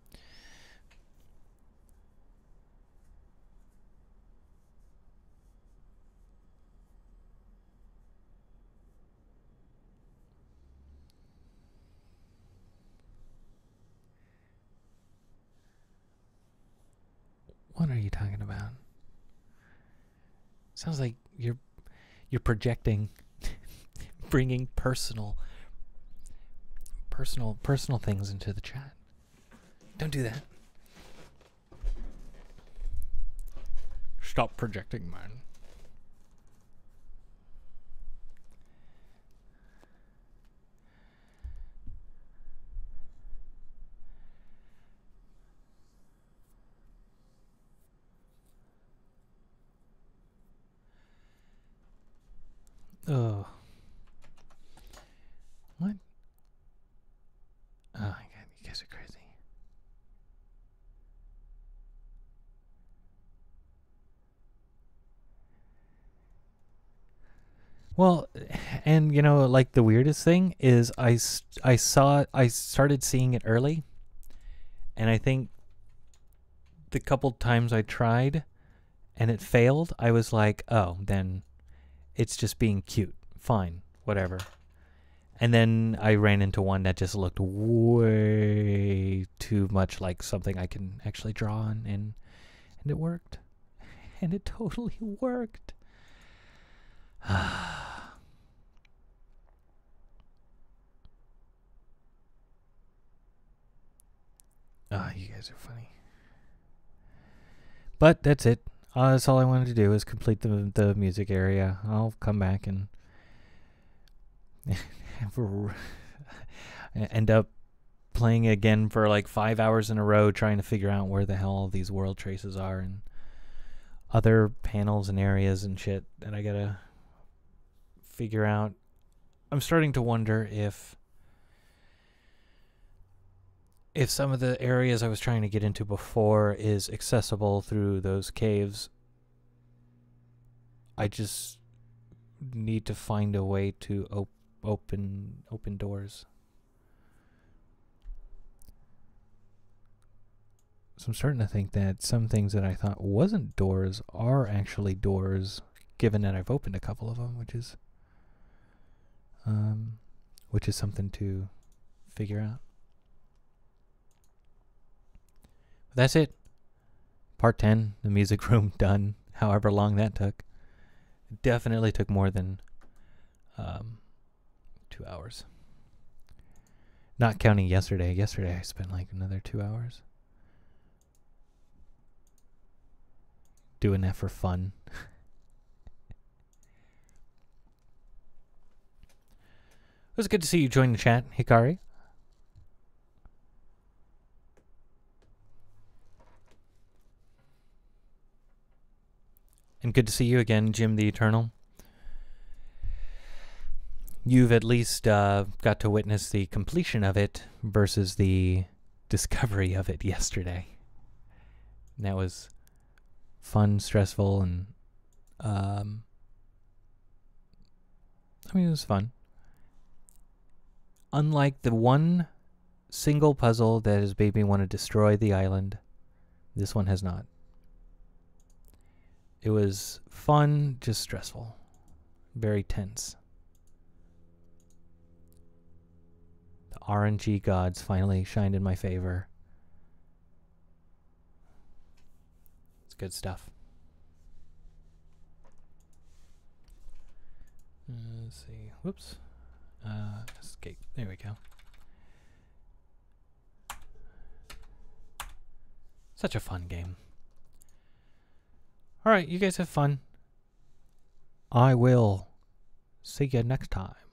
What are you talking about? Sounds like you're you're projecting, bringing personal, personal, personal things into the chat. Don't do that. Stop projecting, man. Oh. What? Oh my god, you guys are crazy. Well, and you know, like the weirdest thing is I, s- I saw I started seeing it early, and I think the couple times I tried and it failed, I was like, oh, then it's just being cute. Fine, whatever. And then I ran into one that just looked way too much like something I can actually draw on, and and it worked. And it totally worked. Ah, oh, you guys are funny. But that's it. Uh, that's all I wanted to do is complete the the music area. I'll come back and end up playing again for like five hours in a row, trying to figure out where the hell all these world traces are and other panels and areas and shit that I gotta figure out. I'm starting to wonder if if some of the areas I was trying to get into before is accessible through those caves. I just need to find a way to op- open open doors. So I'm starting to think that some things that I thought wasn't doors are actually doors, given that I've opened a couple of them, which is um, which is something to figure out. But that's it. Part ten, the music room, done. However long that took. It definitely took more than um, two hours. Not counting yesterday. Yesterday I spent like another two hours. Doing that for fun. It was good to see you join the chat, Hikari. And good to see you again, Jim the Eternal. You've at least uh, got to witness the completion of it versus the discovery of it yesterday. And that was fun, stressful, and um, I mean, it was fun. Unlike the one single puzzle that has made me want to destroy the island, this one has not. It was fun, just stressful. Very tense. The R N G gods finally shined in my favor. It's good stuff. Uh, let's see. Whoops. Uh, escape. There we go. Such a fun game. Alright, you guys have fun. I will see you next time.